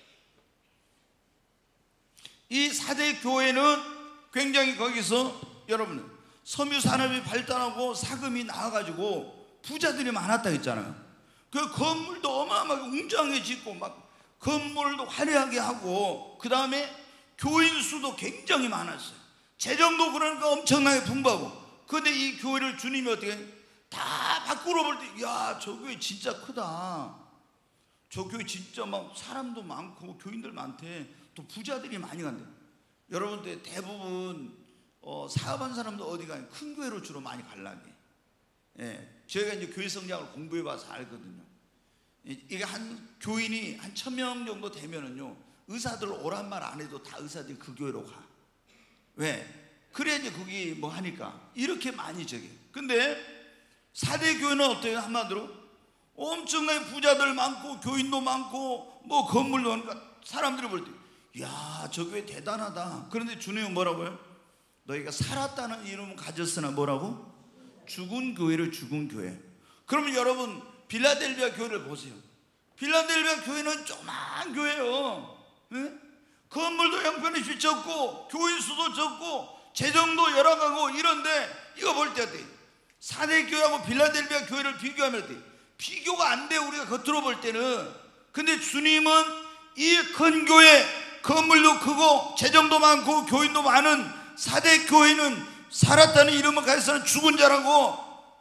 이 사대 교회는 굉장히 거기서 여러분 섬유 산업이 발달하고 사금이 나와가지고 부자들이 많았다 했잖아요. 그 건물도 어마어마하게 웅장하게 짓고 막 건물도 화려하게 하고, 그 다음에 교인 수도 굉장히 많았어요. 재정도 그러니까 엄청나게 풍부하고. 그런데 이 교회를 주님이 어떻게 다 밖으로 볼 때, 야, 저 교회 진짜 크다. 저 교회 진짜 막 사람도 많고 교인들 많대. 또 부자들이 많이 간대. 여러분들 대부분 어, 사업한 사람도 어디 가요? 큰 교회로 주로 많이 갈라게. 예, 저희가 이제 교회 성장을 공부해봐서 알거든요. 이게 한 교인이 한 천 명 정도 되면은요, 의사들 오란 말 안 해도 다 의사들이 그 교회로 가. 왜? 그래야 이제 거기 뭐 하니까 이렇게 많이 저기. 근데 사대 교회는 어때요? 한마디로 엄청나게 부자들 많고 교인도 많고 뭐 건물도 많으니까 사람들이 볼 때 야, 저 교회 대단하다. 그런데 주님은 뭐라고요? 너희가 살았다는 이름은 가졌으나 뭐라고? 죽은 교회를 죽은 교회. 그러면 여러분 빌라델비아 교회를 보세요. 빌라델비아 교회는 조그만 교회예요. 네? 건물도 형편이 적고 교인 수도 적고 재정도 열악하고 이런데 이거 볼 때 어때? 사대 교회하고 빌라델비아 교회를 비교하면 어때? 비교가 안 돼, 우리가 겉으로 볼 때는. 근데 주님은 이 큰 교회, 건물도 크고 재정도 많고 교인도 많은 사대 교회는 살았다는 이름을 가져서는 죽은 자라고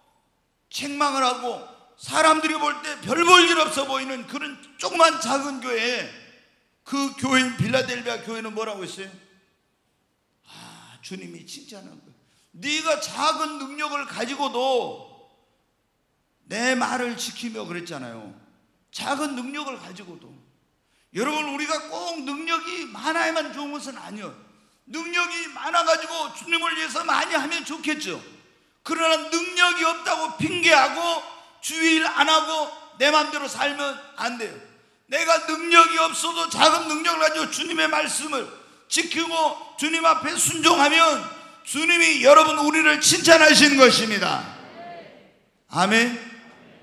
책망을 하고, 사람들이 볼 때 별 볼 일 없어 보이는 그런 조그만 작은 교회, 그 교회인 빌라델비아 교회는 뭐라고 했어요? 아, 주님이 칭찬한 거예요. 네가 작은 능력을 가지고도 내 말을 지키며 그랬잖아요. 작은 능력을 가지고도. 여러분, 우리가 꼭 능력이 많아야만 좋은 것은 아니에요. 능력이 많아가지고 주님을 위해서 많이 하면 좋겠죠. 그러나 능력이 없다고 핑계하고 주일 안 하고 내 마음대로 살면 안 돼요. 내가 능력이 없어도 작은 능력을 가지고 주님의 말씀을 지키고 주님 앞에 순종하면 주님이 여러분 우리를 칭찬하시는 것입니다. 아멘.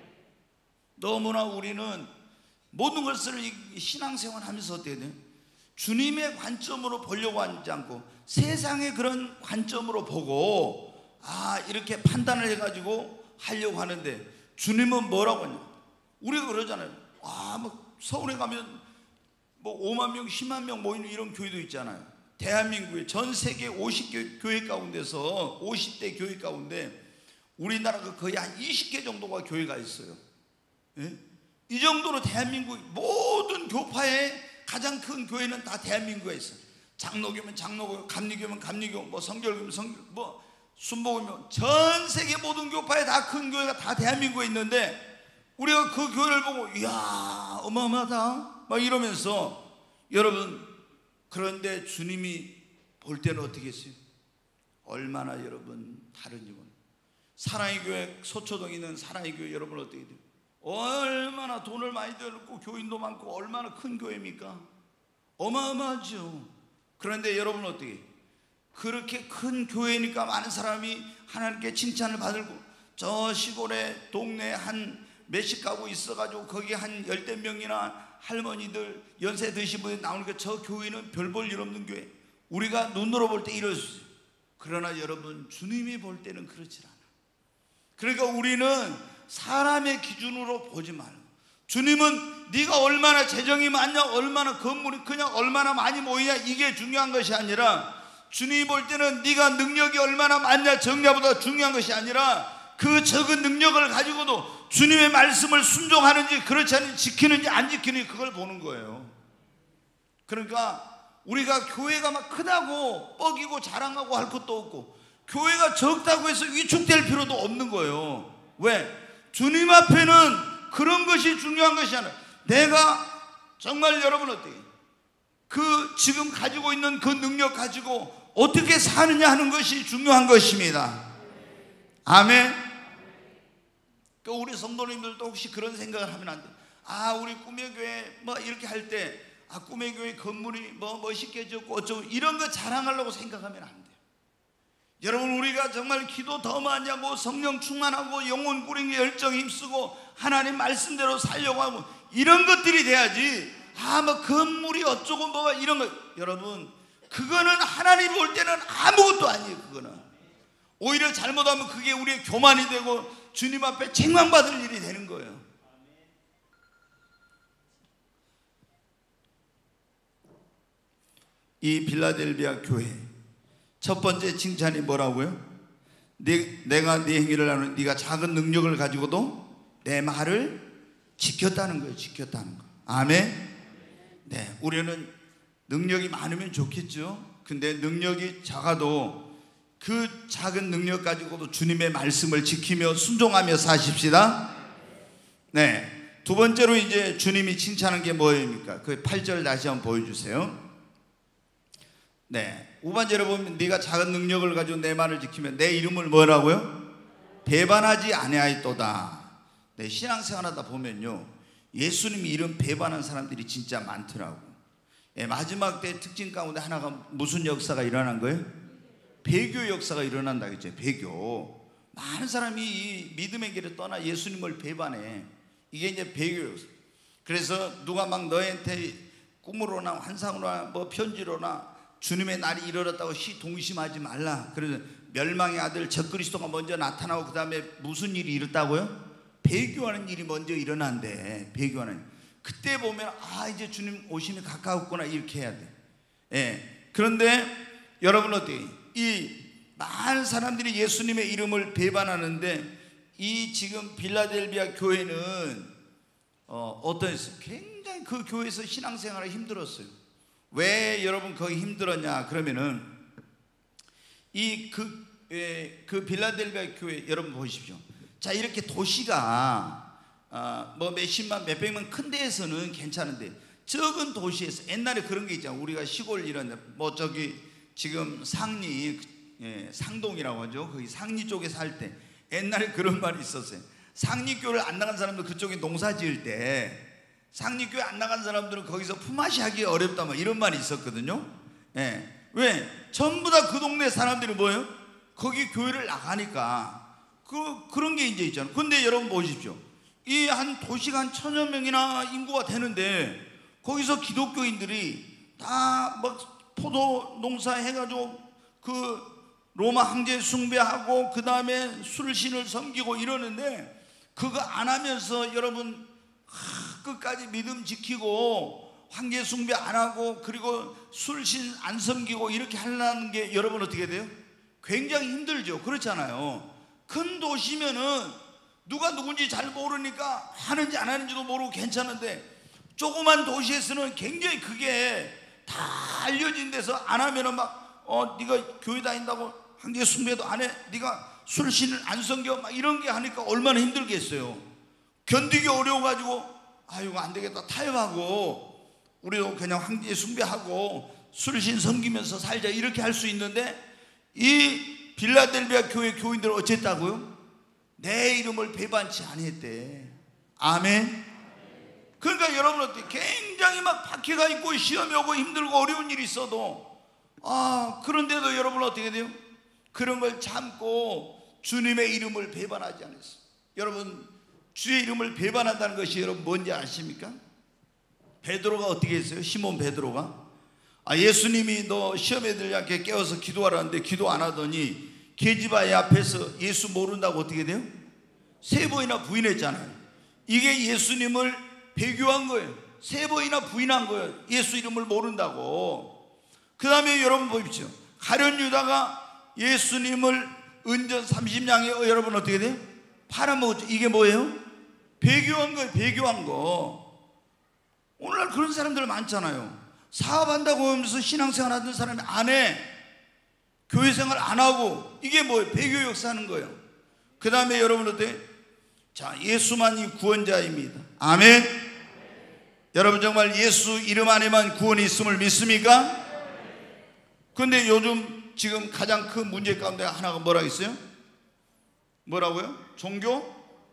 너무나 우리는 모든 것을 신앙생활 하면서 어떻게 돼요? 주님의 관점으로 보려고 하지 않고 세상의 그런 관점으로 보고 아, 이렇게 판단을 해가지고 하려고 하는데, 주님은 뭐라고 하냐? 우리가 그러잖아요. 아, 뭐 서울에 가면 뭐 오만 명, 십만 명 모이는 이런 교회도 있잖아요. 대한민국의 전 세계 오십 개 교회 가운데서 오십 대 교회 가운데 우리나라가 거의 한 이십 개 정도가 교회가 있어요. 예? 이 정도로 대한민국 모든 교파의 가장 큰 교회는 다 대한민국에 있어요. 장로교면 장로교, 감리교면 감리교, 뭐 성결교면 성결, 뭐 순복음이면 전 세계 모든 교파에 다 큰 교회가 다 대한민국에 있는데, 우리가 그 교회를 보고 이야 어마어마하다 막 이러면서, 여러분 그런데 주님이 볼 때는 어떻게 했어요? 얼마나 여러분 다른 이건 사랑의 교회, 소초동에 있는 사랑의 교회 여러분 어떻게 돼요? 얼마나 돈을 많이 들고 교인도 많고 얼마나 큰 교회입니까? 어마어마하죠. 그런데 여러분 어떻게, 그렇게 큰 교회니까 많은 사람이 하나님께 칭찬을 받고, 저 시골에 동네 한 몇십 가구 있어가지고 거기 한 열댓 명이나 할머니들 연세 드신 분이 나오니까 저 교회는 별 볼 일 없는 교회, 우리가 눈으로 볼 때 이럴 수 있어요. 그러나 여러분 주님이 볼 때는 그렇지 않아. 그러니까 우리는 사람의 기준으로 보지 말고, 주님은 네가 얼마나 재정이 많냐, 얼마나 건물이 그냥 얼마나 많이 모이냐, 이게 중요한 것이 아니라, 주님이 볼 때는 네가 능력이 얼마나 많냐 적냐보다 중요한 것이 아니라, 그 적은 능력을 가지고도 주님의 말씀을 순종하는지 그렇지 않은지 지키는지 안 지키는지 그걸 보는 거예요. 그러니까 우리가 교회가 막 크다고 뻐기고 자랑하고 할 것도 없고, 교회가 적다고 해서 위축될 필요도 없는 거예요. 왜? 주님 앞에는 그런 것이 중요한 것이 아니라, 내가 정말 여러분 어떻게 그 지금 가지고 있는 그 능력 가지고 어떻게 사느냐 하는 것이 중요한 것입니다. 아멘. 그러니까 우리 성도님들도 혹시 그런 생각을 하면 안 돼. 아, 우리 꿈의 교회 뭐 이렇게 할 때 아, 꿈의 교회 건물이 뭐 멋있게 지었고 어쩌고 이런 거 자랑하려고 생각하면 안 돼요. 여러분, 우리가 정말 기도 더 많이 하고 성령 충만하고 영혼 꾸리기 열정에 힘쓰고 하나님 말씀대로 살려고 하고 이런 것들이 돼야지, 아, 뭐 건물이 어쩌고 뭐가 이런 거, 여러분 그거는 하나님 볼 때는 아무것도 아니에요. 그거는 오히려 잘못하면 그게 우리의 교만이 되고 주님 앞에 책망받을 일이 되는 거예요. 이 빌라델비아 교회 첫 번째 칭찬이 뭐라고요? 네, 내가 네 행위를 하는, 네가 작은 능력을 가지고도 내 말을 지켰다는 거예요. 지켰다는 거. 아멘. 네, 우리는 능력이 많으면 좋겠죠. 근데 능력이 작아도 그 작은 능력 가지고도 주님의 말씀을 지키며 순종하며 사십시다. 네, 두 번째로 이제 주님이 칭찬한 게 뭐입니까? 그 팔 절 다시 한번 보여주세요. 네, 후반절에 보면 네가 작은 능력을 가지고 내 말을 지키면 내 이름을 뭐라고요? 배반하지 아니하였도다. 네, 신앙생활하다 보면요, 예수님 이름 배반한 사람들이 진짜 많더라고. 예, 마지막 때 특징 가운데 하나가 무슨 역사가 일어난 거예요? 배교 역사가 일어난다 그랬죠. 배교. 많은 사람이 이 믿음의 길을 떠나 예수님을 배반해. 이게 이제 배교 역사. 그래서 누가 막 너한테 꿈으로나 환상으로나 뭐 편지로나 주님의 날이 이르렀다고 시동심하지 말라. 그래서 멸망의 아들 적그리스도가 먼저 나타나고 그 다음에 무슨 일이 일었다고요? 배교하는 일이 먼저 일어난대. 배교하는. 그때 보면 아, 이제 주님 오심이 가까웠구나 이렇게 해야 돼. 예. 그런데 여러분 어때요? 이 많은 사람들이 예수님의 이름을 배반하는데 이 지금 빌라델비아 교회는 어, 어떠했어요? 굉장히 그 교회에서 신앙생활이 힘들었어요. 왜 여러분 거기 힘들었냐 그러면은 이 그 예, 그 빌라델비아 교회 여러분 보십시오. 자, 이렇게 도시가 어, 뭐 몇십만 몇백만 큰 데에서는 괜찮은데 적은 도시에서 옛날에 그런 게 있잖아요. 우리가 시골 이런 뭐 저기 지금 상리 예, 상동이라고 하죠. 거기 상리 쪽에 살 때 옛날에 그런 말이 있었어요. 상리교를 안 나간 사람들 그쪽에 농사 지을 때 상리교회 안 나간 사람들은 거기서 품앗이 하기 어렵다 뭐 이런 말이 있었거든요. 예. 왜? 전부 다 그 동네 사람들이 뭐예요? 거기 교회를 나가니까 그, 그런 게 이제 있잖아요. 근데 여러분 보십시오. 이 한 도시가 한 천여 명이나 인구가 되는데 거기서 기독교인들이 다 막 포도 농사 해가지고 그 로마 황제 숭배하고 그 다음에 술신을 섬기고 이러는데 그거 안 하면서 여러분 하, 끝까지 믿음 지키고 황제 숭배 안 하고 그리고 술신 안 섬기고 이렇게 하려는 게 여러분 어떻게 돼요? 굉장히 힘들죠. 그렇잖아요. 큰 도시면은 누가 누군지 잘 모르니까 하는지 안 하는지도 모르고 괜찮은데 조그만 도시에서는 굉장히 그게 다 알려진 데서 안 하면은 막 어 네가 교회 다닌다고 황제 숭배도 안 해? 네가 술신을 안 섬겨? 막 이런 게 하니까 얼마나 힘들겠어요. 견디기 어려워가지고 아유 안 되겠다 타협하고 우리도 그냥 황제 숭배하고 술신 섬기면서 살자 이렇게 할 수 있는데 이 빌라델비아 교회 교인들은 어쨌다고요? 내 이름을 배반치 아니했대. 아멘. 그러니까 여러분 어때? 굉장히 막 박해가 있고 시험이 오고 힘들고 어려운 일이 있어도 아 그런데도 여러분 어떻게 돼요? 그런 걸 참고 주님의 이름을 배반하지 않았어요. 여러분 주의 이름을 배반한다는 것이 여러분 뭔지 아십니까? 베드로가 어떻게 했어요? 시몬 베드로가 아 예수님이 너 시험에 들지 않게 깨워서 기도하라는데 기도 안 하더니 계집아이 앞에서 예수 모른다고 어떻게 돼요? 세 번이나 부인했잖아요. 이게 예수님을 배교한 거예요. 세 번이나 부인한 거예요. 예수 이름을 모른다고. 그 다음에 여러분 보십시오. 가룟 유다가 예수님을 은전 삼십 냥에 어, 여러분 어떻게 돼요? 팔아먹었죠. 이게 뭐예요? 배교한 거예요. 배교한 거. 오늘날 그런 사람들 많잖아요. 사업한다고 하면서 신앙생활 하던 사람이 안 해. 교회생활 안 하고 이게 뭐예요? 배교 역사하는 거예요. 그 다음에 여러분 어때요? 자, 예수만이 구원자입니다. 아멘. 여러분 정말 예수 이름 안에만 구원이 있음을 믿습니까? 그런데 요즘 지금 가장 큰 문제 가운데 하나가 뭐라고 있어요? 뭐라고요? 종교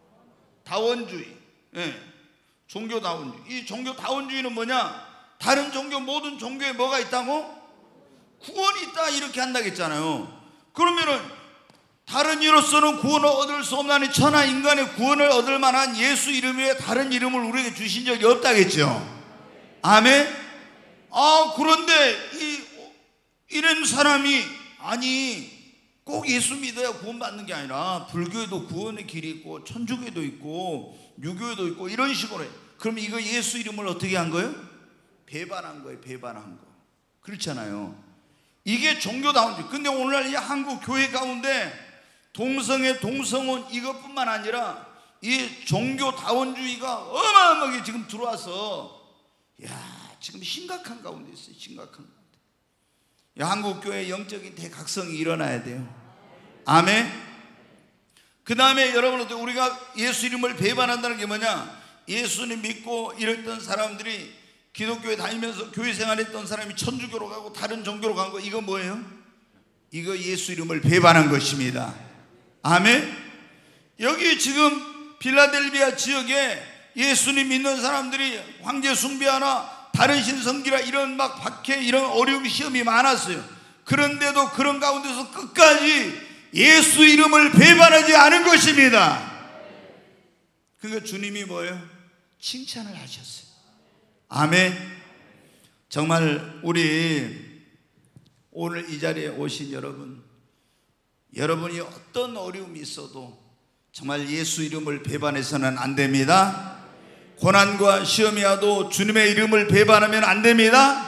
다원주의. 예, 종교 다원주의. 이 종교 다원주의는 뭐냐? 다른 종교 모든 종교에 뭐가 있다고? 구원이 있다 이렇게 한다고 했잖아요. 그러면은 다른 이로서는 구원을 얻을 수 없나니 천하 인간의 구원을 얻을 만한 예수 이름 외에 다른 이름을 우리에게 주신 적이 없다겠죠. 아멘. 아 그런데 이 이런 사람이 아니 꼭 예수 믿어야 구원받는 게 아니라 불교에도 구원의 길이 있고 천주교에도 있고 유교에도 있고 이런 식으로 해. 그럼 이거 예수 이름을 어떻게 한 거예요? 배반한 거예요. 배반한 거. 그렇잖아요. 이게 종교다운지. 근데 오늘날 이 한국 교회 가운데 동성애, 동성혼 이것뿐만 아니라 이 종교다원주의가 어마어마하게 지금 들어와서 야 지금 심각한 가운데 있어요. 심각한 가운데. 야, 한국 교회의 영적인 대각성이 일어나야 돼요. 아멘. 그 다음에 여러분 우리가 예수 이름을 배반한다는 게 뭐냐? 예수님 믿고 이랬던 사람들이 기독교에 다니면서 교회 생활했던 사람이 천주교로 가고 다른 종교로 간 거, 이거 뭐예요? 이거 예수 이름을 배반한 것입니다. 아멘. 여기 지금 빌라델비아 지역에 예수님 믿는 사람들이 황제 숭배하나 다른 신 섬기라 이런 막 박해, 이런 어려움, 시험이 많았어요. 그런데도 그런 가운데서 끝까지 예수 이름을 배반하지 않은 것입니다. 그러니까 주님이 뭐예요? 칭찬을 하셨어요. 아멘. 정말 우리 오늘 이 자리에 오신 여러분, 여러분이 어떤 어려움이 있어도 정말 예수 이름을 배반해서는 안 됩니다. 고난과 시험이 와도 주님의 이름을 배반하면 안 됩니다.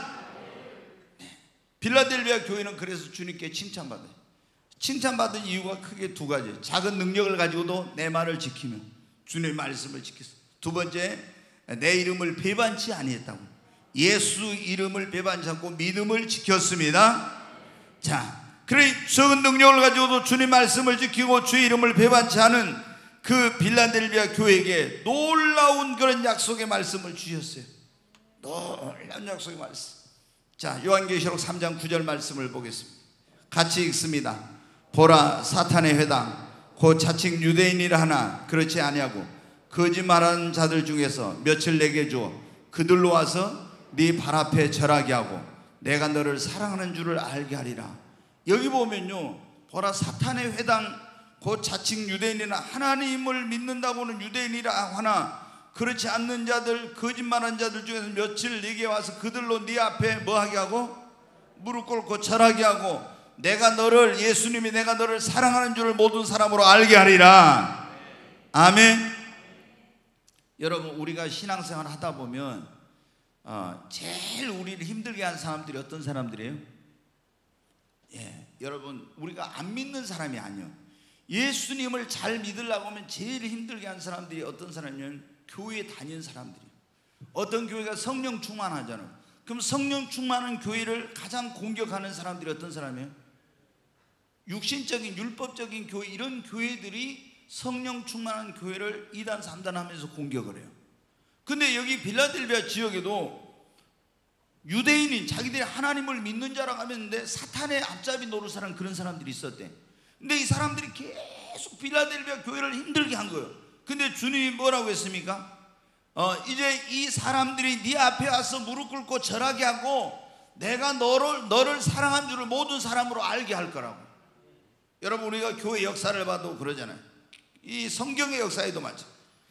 빌라델비아 교회는 그래서 주님께 칭찬받아요. 칭찬받은 이유가 크게 두 가지. 작은 능력을 가지고도 내 말을 지키며 주님의 말씀을 지켰어요. 두 번째, 내 이름을 배반치 아니했다고. 예수 이름을 배반치 않고 믿음을 지켰습니다. 자, 그래 적은 능력을 가지고도 주님 말씀을 지키고 주의 이름을 배반치 않은 그 빌라델비아 교회에게 놀라운 그런 약속의 말씀을 주셨어요. 놀라운 약속의 말씀. 자, 요한계시록 삼 장 구 절 말씀을 보겠습니다. 같이 읽습니다. 보라, 사탄의 회당 곧 자칭 유대인이라 하나 그렇지 아니하고 거짓말하는 자들 중에서 며칠 내게 주어 그들로 와서 네 발 앞에 절하게 하고 내가 너를 사랑하는 줄을 알게 하리라. 여기 보면요, 보라, 사탄의 회당 곧 자칭 유대인이나 하나님을 믿는다고는 유대인이라 하나 그렇지 않는 자들, 거짓말하는 자들 중에서 며칠 네게 와서 그들로 네 앞에 뭐하게 하고 무릎 꿇고 절하게 하고 내가 너를, 예수님이 내가 너를 사랑하는 줄을 모든 사람으로 알게 하리라. 아멘. 여러분, 우리가 신앙생활 하다 보면 어, 제일 우리를 힘들게 한 사람들이 어떤 사람들이에요? 예, 여러분, 우리가 안 믿는 사람이 아니에요. 예수님을 잘 믿으려고 하면 제일 힘들게 한 사람들이 어떤 사람이냐면 교회에 다니는 사람들이에요. 어떤 교회가 성령 충만하잖아요. 그럼 성령 충만한 교회를 가장 공격하는 사람들이 어떤 사람이에요? 육신적인 율법적인 교회, 이런 교회들이 성령 충만한 교회를 이단 삼단 하면서 공격을 해요. 근데 여기 빌라델비아 지역에도 유대인인 자기들이 하나님을 믿는 자라고 하는데 사탄의 앞잡이 노릇하는 그런 사람들이 있었대. 근데 이 사람들이 계속 빌라델비아 교회를 힘들게 한 거예요. 근데 주님이 뭐라고 했습니까? 어, 이제 이 사람들이 네 앞에 와서 무릎 꿇고 절하게 하고 내가 너를, 너를 사랑한 줄을 모든 사람으로 알게 할 거라고. 여러분, 우리가 교회 역사를 봐도 그러잖아요. 이 성경의 역사에도 마찬가지.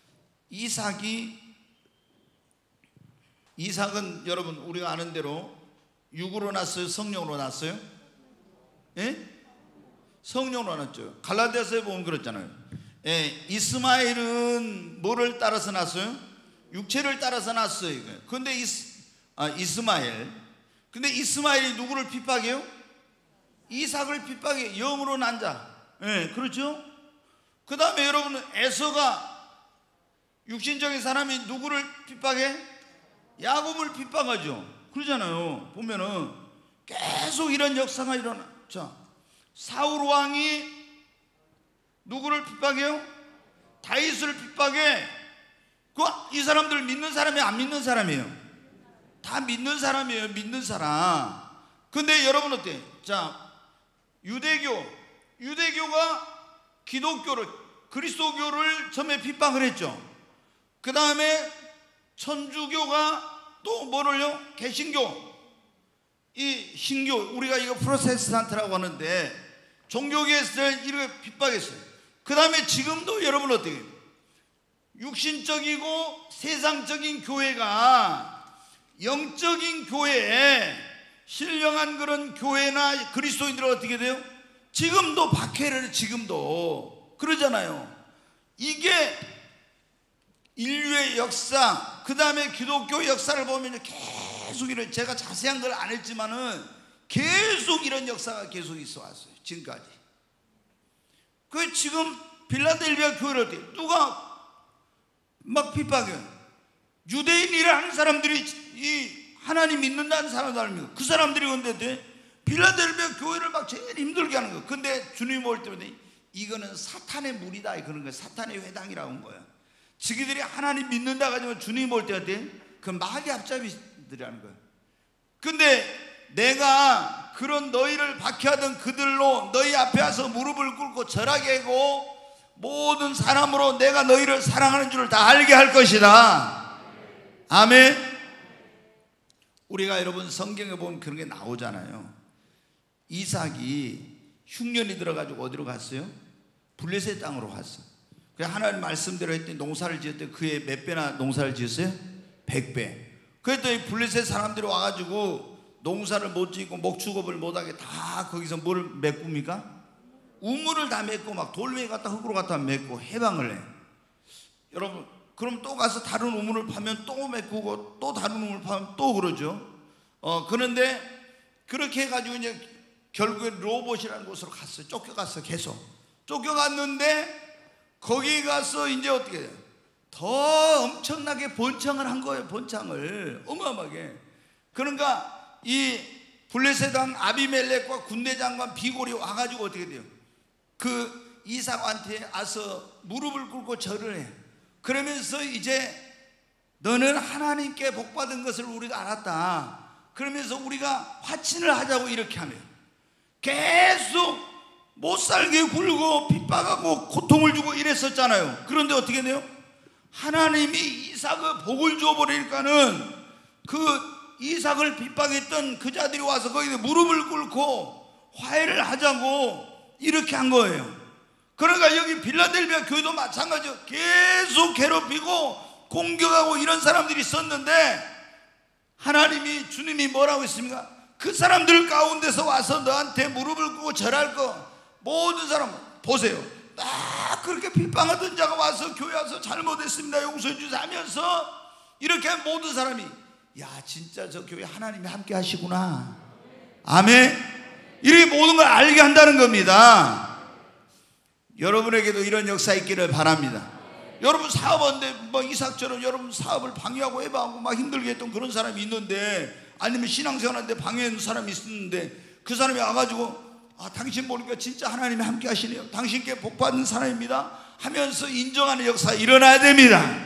이삭이 이삭은 여러분 우리가 아는 대로 육으로 났어요? 성령으로 났어요? 예? 성령으로 났죠. 갈라디아서에 보면 그렇잖아요. 예, 이스마엘은 뭐를 따라서 났어요? 육체를 따라서 났어요. 근데 이스, 아, 이스마엘. 근데 이스마엘이 누구를 핍박해요? 이삭을 핍박해. 영으로 난 자. 예, 그렇죠? 그 다음에 여러분은 에서가 육신적인 사람이 누구를 핍박해? 야곱을 핍박하죠. 그러잖아요. 보면은 계속 이런 역사가 일어나. 자, 사울 왕이 누구를 핍박해요? 다윗을 핍박해. 그 이 사람들 믿는 사람이 안 믿는 사람이에요? 다 믿는 사람이에요. 믿는 사람. 근데 여러분 어때? 자, 유대교 유대교가 기독교를, 그리스도교를 처음에 핍박을 했죠. 그 다음에 천주교가 또 뭐를요? 개신교, 이 신교, 우리가 이거 프로테스탄트라고 하는데 종교계에서 이렇게 핍박했어요. 그 다음에 지금도 여러분 어떻게 해요? 육신적이고 세상적인 교회가 영적인 교회에 신령한 그런 교회나 그리스도인들은 어떻게 돼요? 지금도 박해를, 지금도 그러잖아요. 이게 인류의 역사, 그 다음에 기독교 역사를 보면 계속 이런, 제가 자세한 걸 안 했지만은 계속 이런 역사가 계속 있어 왔어요. 지금까지. 그 지금 빌라델비아 교회를 어떻게 누가 막 핍박해요. 유대인이라는 사람들이 이 하나님 믿는다는 사람들, 그 사람들이 근데 빌라델비아 교회를 막 제일 힘들게 하는 거예요. 근데 주님 올 때마다 이거는 사탄의 무리다 그런 거예요. 사탄의 회당이라고 한 거예요. 지기들이 하나님 믿는다 가지고 주님 볼 때 어때? 그 마귀 앞잡이들이라는 거예요. 근데 내가 그런 너희를 박해하던 그들로 너희 앞에 와서 무릎을 꿇고 절하게 하고 모든 사람으로 내가 너희를 사랑하는 줄을 다 알게 할 것이다. 아멘. 우리가 여러분 성경에 보면 그런 게 나오잖아요. 이삭이 흉년이 들어가지고 어디로 갔어요? 블레셋 땅으로 갔어. 그래서 하나님 말씀대로 했더니 농사를 지었더니 그의 몇 배나 농사를 지었어요? 백 배. 그랬더니 블레셋 사람들이 와가지고 농사를 못 짓고 목축업을 못하게 다 거기서 뭘 메꿉니까? 우물을 다 맺고 막 돌멩이 갖다 흙으로 갖다 맺고 해방을 해. 여러분 그럼 또 가서 다른 우물을 파면 또 메꾸고 또 다른 우물을 파면 또 그러죠. 어 그런데 그렇게 해가지고 이제 결국에 로봇이라는 곳으로 갔어요. 쫓겨갔어. 계속 쫓겨갔는데 거기 가서 이제 어떻게 돼요? 더 엄청나게 번창을 한 거예요. 번창을 어마어마하게. 그러니까 이 블레셋 왕 아비멜렉과 군대 장관 비골이 와가지고 어떻게 돼요? 그 이삭한테 와서 무릎을 꿇고 절을 해. 그러면서 이제 너는 하나님께 복받은 것을 우리가 알았다. 그러면서 우리가 화친을 하자고 이렇게 하면 계속 못살게 굴고 핍박하고 고통을 주고 이랬었잖아요. 그런데 어떻게 돼요? 하나님이 이삭을 복을 줘버리니까는 그 이삭을 핍박했던 그 자들이 와서 거기에 무릎을 꿇고 화해를 하자고 이렇게 한 거예요. 그러니까 여기 빌라델비아 교회도 마찬가지예요. 계속 괴롭히고 공격하고 이런 사람들이 있었는데 하나님이 주님이 뭐라고 했습니까? 그 사람들 가운데서 와서 너한테 무릎을 꿇고 절할 거 모든 사람 보세요. 딱 그렇게 핍박하던 자가 와서 교회 와서 잘못했습니다 용서해 주세요 하면서 이렇게 모든 사람이 야 진짜 저 교회 하나님이 함께 하시구나. 아멘. 이렇게 모든 걸 알게 한다는 겁니다. 여러분에게도 이런 역사 있기를 바랍니다. 여러분 사업하는데 뭐 이삭처럼 여러분 사업을 방해하고 해방하고 막 힘들게 했던 그런 사람이 있는데, 아니면 신앙생활하는데 방해하는 사람이 있었는데 그 사람이 와가지고 아 당신 보니까 진짜 하나님이 함께 하시네요, 당신께 복받은 사람입니다 하면서 인정하는 역사 일어나야 됩니다.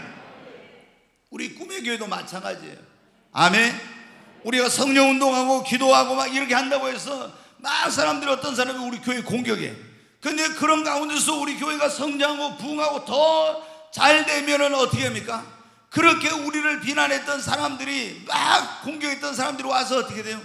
우리 꿈의 교회도 마찬가지예요. 아멘. 우리가 성령 운동하고 기도하고 막 이렇게 한다고 해서 막 사람들이 어떤 사람이 우리 교회 공격해. 근데 그런 가운데서 우리 교회가 성장하고 부흥하고 더 잘 되면은 어떻게 합니까? 그렇게 우리를 비난했던 사람들이 막 공격했던 사람들이 와서 어떻게 돼요?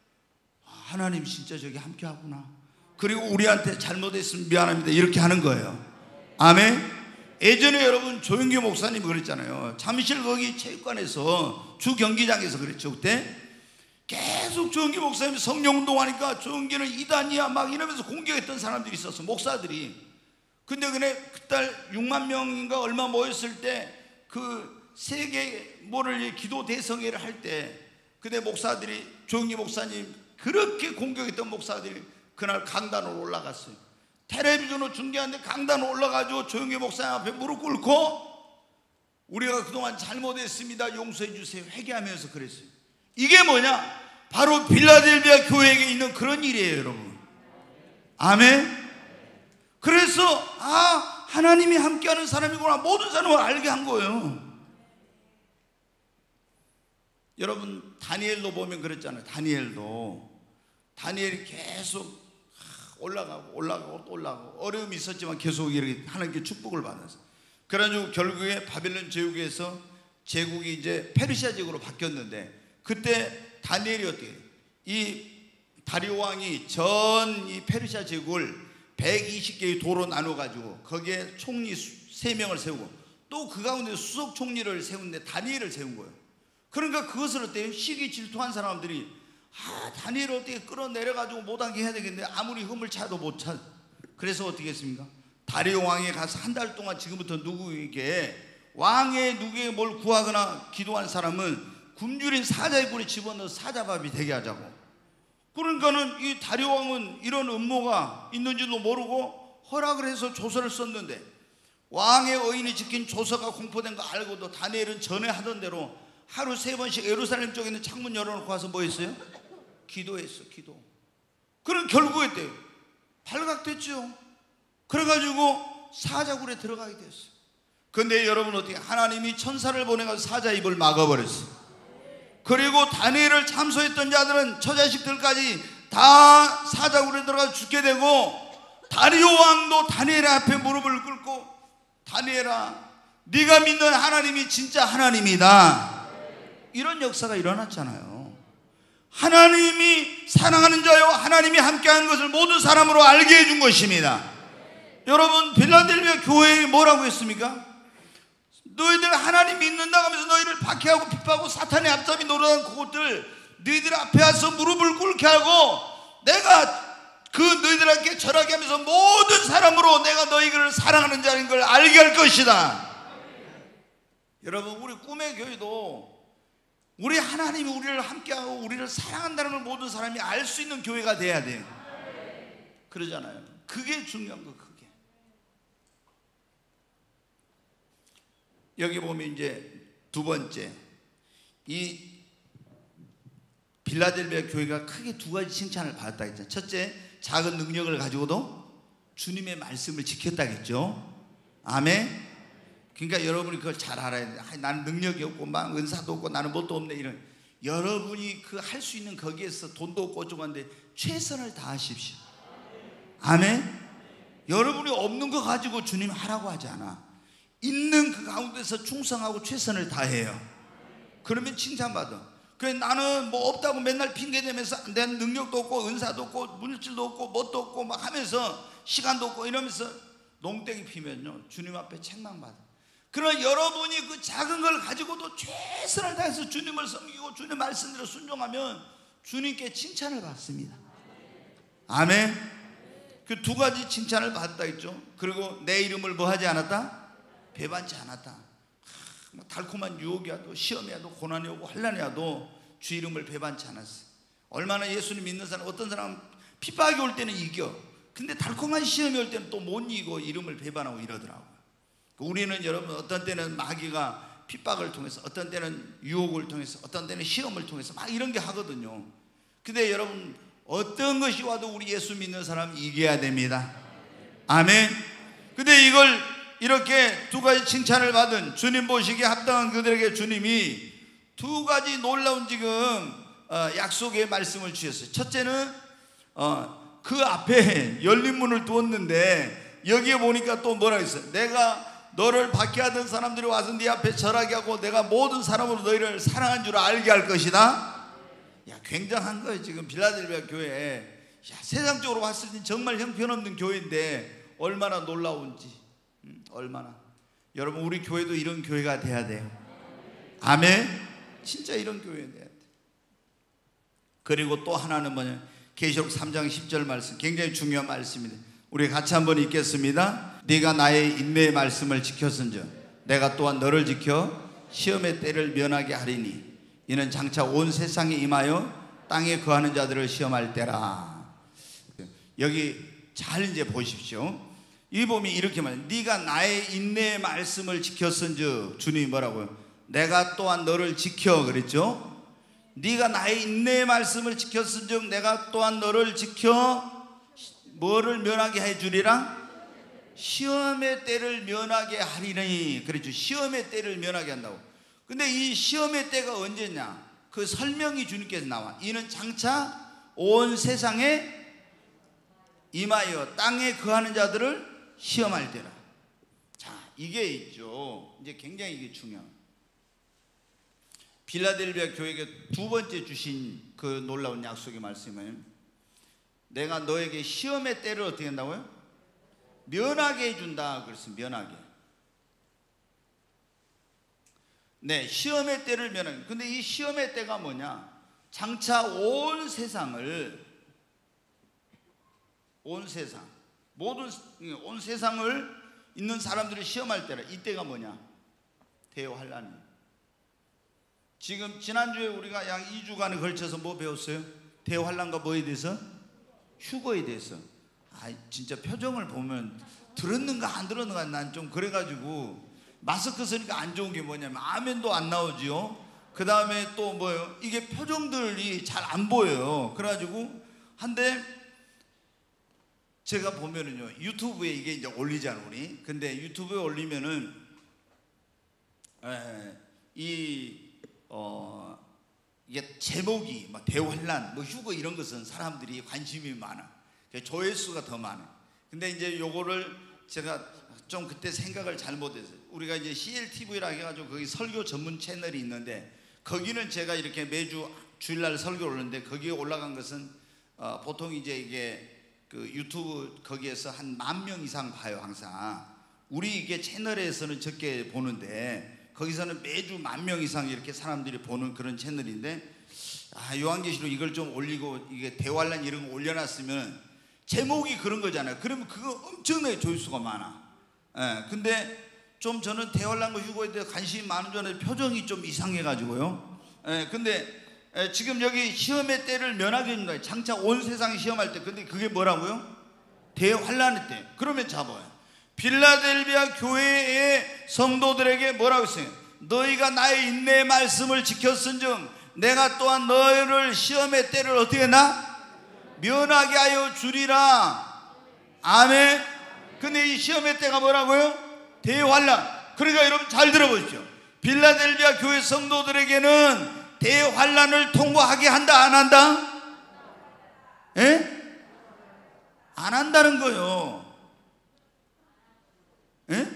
하나님 진짜 저기 함께 하구나. 그리고 우리한테 잘못했으면 미안합니다 이렇게 하는 거예요. 아멘. 예전에 여러분 조영규 목사님이 그랬잖아요. 잠실 거기 체육관에서 주 경기장에서 그랬죠. 그때 계속 조영규 목사님이 성령 운동하니까 조영규는 이단이야 막 이러면서 공격했던 사람들이 있었어, 목사들이. 근데 그네 그달 육만 명인가 얼마 모였을 때 그 세계 뭐를 기도 대성회를 할 때 그때 목사들이 조영규 목사님 그렇게 공격했던 목사들이 그날 강단으로 올라갔어요. 텔레비전으로 중계하는데 강단으로 올라가지고 조영규 목사님 앞에 무릎 꿇고 우리가 그동안 잘못했습니다 용서해 주세요 회개하면서 그랬어요. 이게 뭐냐? 바로 빌라델비아 교회에 있는 그런 일이에요 여러분. 아멘. 그래서 아 하나님이 함께하는 사람이구나 모든 사람을 알게 한 거예요. 여러분 다니엘도 보면 그랬잖아요. 다니엘도 다니엘이 계속 올라가고 올라가고 또 올라가고 어려움이 있었지만 계속 이렇게 하나님께 축복을 받았어요. 그래가지고 결국에 바벨론 제국에서 제국이 이제 페르시아 제국으로 바뀌었는데 그때 다니엘이 어떻게 해요? 이 다리오 왕이 전 이 페르시아 제국을 백이십 개의 도로 나눠가지고 거기에 총리 세 명을 세우고 또 그 가운데 수석 총리를 세운데 다니엘을 세운 거예요. 그러니까 그것을 어때요? 시기 질투한 사람들이 아 다니엘을 어떻게 끌어내려가지고 못하게 해야 되겠는데 아무리 흠을 차도 못 차. 그래서 어떻게 했습니까? 다리오 왕에 가서 한 달 동안 지금부터 누구에게 왕의 누구에게 뭘 구하거나 기도한 사람은 굶주린 사자의 꿀에 집어넣어 사자밥이 되게 하자고. 그러니까는 이 다리오 왕은 이런 음모가 있는지도 모르고 허락을 해서 조서를 썼는데 왕의 의인이 지킨 조서가 공포된 거 알고도 다니엘은 전에 하던 대로 하루 세 번씩 예루살렘 쪽에 있는 창문 열어놓고 와서 뭐 했어요? 기도했어. 기도. 그럼 결국에 때 발각됐죠. 그래가지고 사자굴에 들어가게 됐어요. 근데 여러분 어떻게 하나님이 천사를 보내서 사자 입을 막아버렸어요. 그리고 다니엘을 참소했던 자들은 처자식들까지 다 사자굴에 들어가 죽게 되고, 다리오 왕도 다니엘 앞에 무릎을 꿇고 다니엘아 네가 믿는 하나님이 진짜 하나님이다, 이런 역사가 일어났잖아요. 하나님이 사랑하는 자요 하나님이 함께하는 것을 모든 사람으로 알게 해준 것입니다. 여러분 빌라델비아 교회에 뭐라고 했습니까? 너희들 하나님 믿는다고 하면서 너희를 박해하고 핍박하고 사탄의 앞잡이 노릇한 그것들 너희들 앞에 와서 무릎을 꿇게 하고 내가 그 너희들에게 절하게 하면서 모든 사람으로 내가 너희를 사랑하는 자인 걸 알게 할 것이다. 여러분 우리 꿈의 교회도 우리 하나님이 우리를 함께하고 우리를 사랑한다는 걸 모든 사람이 알 수 있는 교회가 돼야 돼요. 그러잖아요. 그게 중요한 거. 그게 여기 보면 이제 두 번째, 이 빌라델비아 교회가 크게 두 가지 칭찬을 받았다 했잖아요. 첫째, 작은 능력을 가지고도 주님의 말씀을 지켰다겠죠. 아멘. 그러니까 여러분이 그걸 잘 알아야 돼요. 아, 나는 능력이 없고 막 은사도 없고 나는 뭣도 없네, 이런. 여러분이 그 할 수 있는 거기에서 돈도 없고 어쩌고한데 최선을 다하십시오. 아멘. 여러분이 없는 거 가지고 주님 하라고 하지 않아. 있는 그 가운데서 충성하고 최선을 다해요. 그러면 칭찬받아. 그래 나는 뭐 없다고 맨날 핑계대면서 내 능력도 없고 은사도 없고 물질도 없고 뭣도 없고 막 하면서 시간도 없고 이러면서 농땡이 피면요 주님 앞에 책망받아. 그러나 여러분이 그 작은 걸 가지고도 최선을 다해서 주님을 섬기고 주님 말씀대로 순종하면 주님께 칭찬을 받습니다. 아멘. 그 두 가지 칭찬을 받았다 했죠. 그리고 내 이름을 뭐 하지 않았다? 배반치 않았다. 하, 달콤한 유혹이 와도 시험이 와도 고난이 오고 환난이 와도 주 이름을 배반치 않았어요. 얼마나 예수님 믿는 사람, 어떤 사람은 핍박이 올 때는 이겨. 근데 달콤한 시험이 올 때는 또 못 이기고 이름을 배반하고 이러더라고요. 우리는 여러분 어떤 때는 마귀가 핍박을 통해서, 어떤 때는 유혹을 통해서, 어떤 때는 시험을 통해서 막 이런 게 하거든요. 근데 여러분 어떤 것이 와도 우리 예수 믿는 사람 이겨야 됩니다. 아멘. 근데 이걸 이렇게 두 가지 칭찬을 받은 주님 보시기에 합당한 그들에게 주님이 두 가지 놀라운 지금 어, 약속의 말씀을 주셨어요. 첫째는 어, 그 앞에 열린 문을 두었는데 여기에 보니까 또 뭐라고 했어요? 내가 너를 박해하던 사람들이 와서 네 앞에 절하게 하고 내가 모든 사람으로 너희를 사랑한 줄 알게 할 것이다. 야, 굉장한 거예요. 지금 빌라델비아 교회, 야, 세상적으로 봤을 때 정말 형편없는 교회인데 얼마나 놀라운지. 음, 얼마나. 여러분 우리 교회도 이런 교회가 돼야 돼요. 아멘. 진짜 이런 교회 돼야 돼. 그리고 또 하나는 뭐냐, 계시록 삼 장 십 절 말씀, 굉장히 중요한 말씀입니다. 우리 같이 한번 읽겠습니다. 네가 나의 인내의 말씀을 지켰은즉 내가 또한 너를 지켜 시험의 때를 면하게 하리니 이는 장차 온 세상에 임하여 땅에 거하는 자들을 시험할 때라. 여기 잘 이제 보십시오. 이 보면 이렇게 말해요. 네가 나의 인내의 말씀을 지켰은즉, 주님이 뭐라고요? 내가 또한 너를 지켜 그랬죠. 네가 나의 인내의 말씀을 지켰은즉 내가 또한 너를 지켜 뭐를 면하게 해주리라? 시험의 때를 면하게 하리니. 그렇죠. 시험의 때를 면하게 한다고. 근데 이 시험의 때가 언제냐? 그 설명이 주님께서 나와. 이는 장차 온 세상에 임하여 땅에 거하는 자들을 시험할 때라. 자, 이게 있죠. 이제 굉장히 이게 중요한. 빌라델비아 교회에게 두 번째 주신 그 놀라운 약속의 말씀은 내가 너에게 시험의 때를 어떻게 한다고요? 면하게 해준다. 그래서 면하게. 네, 시험의 때를 면하게. 근데 이 시험의 때가 뭐냐? 장차 온 세상을, 온 세상, 모든 온 세상을 있는 사람들을 시험할 때라. 이때가 뭐냐? 대환란이. 지금 지난주에 우리가 약 이 주간에 걸쳐서 뭐 배웠어요? 대환란과 뭐에 대해서? 휴거에 대해서. 아, 진짜 표정을 보면 들었는가 안 들었는가 난 좀 그래가지고, 마스크 쓰니까 안 좋은 게 뭐냐면 아멘도 안 나오지요. 그 다음에 또 뭐예요? 이게 표정들이 잘 안 보여요. 그래가지고 한데 제가 보면은요 유튜브에 이게 이제 올리잖아 우리. 근데 유튜브에 올리면은 에, 이 어, 이게 제목이 막 대환란, 뭐 휴거 이런 것은 사람들이 관심이 많아. 조회수가 더 많아. 근데 이제 요거를 제가 좀 그때 생각을 잘못했어요. 우리가 이제 씨엘티비라 해가지고 거기 설교 전문 채널이 있는데 거기는 제가 이렇게 매주 주일날 설교 올렸는데 거기에 올라간 것은 어, 보통 이제 이게 그 유튜브 거기에서 한 만 명 이상 봐요 항상. 우리 이게 채널에서는 적게 보는데 거기서는 매주 만 명 이상 이렇게 사람들이 보는 그런 채널인데, 아, 요한계시록 이걸 좀 올리고 이게 대환란 이런 거 올려놨으면 제목이 그런 거잖아요. 그러면 그거 엄청나게 조회수가 많아. 예, 근데 좀 저는 대환란과 휴거에 대해 관심이 많은 줄 알았는데 표정이 좀 이상해가지고요. 예, 근데 예, 지금 여기 시험의 때를 면하게 해준다. 장차 온 세상이 시험할 때. 근데 그게 뭐라고요? 대환란의 때. 그러면 잡아요. 빌라델비아 교회의 성도들에게 뭐라고 했어요? 너희가 나의 인내의 말씀을 지켰은즉 내가 또한 너희를 시험의 때를 어떻게 했나? 면하게 하여 주리라. 아멘. 근데 이 시험의 때가 뭐라고요? 대환란. 그러니까 여러분 잘 들어보십시오. 빌라델비아 교회 성도들에게는 대환란을 통과하게 한다, 안 한다? 예? 안 한다는 거예요. 예?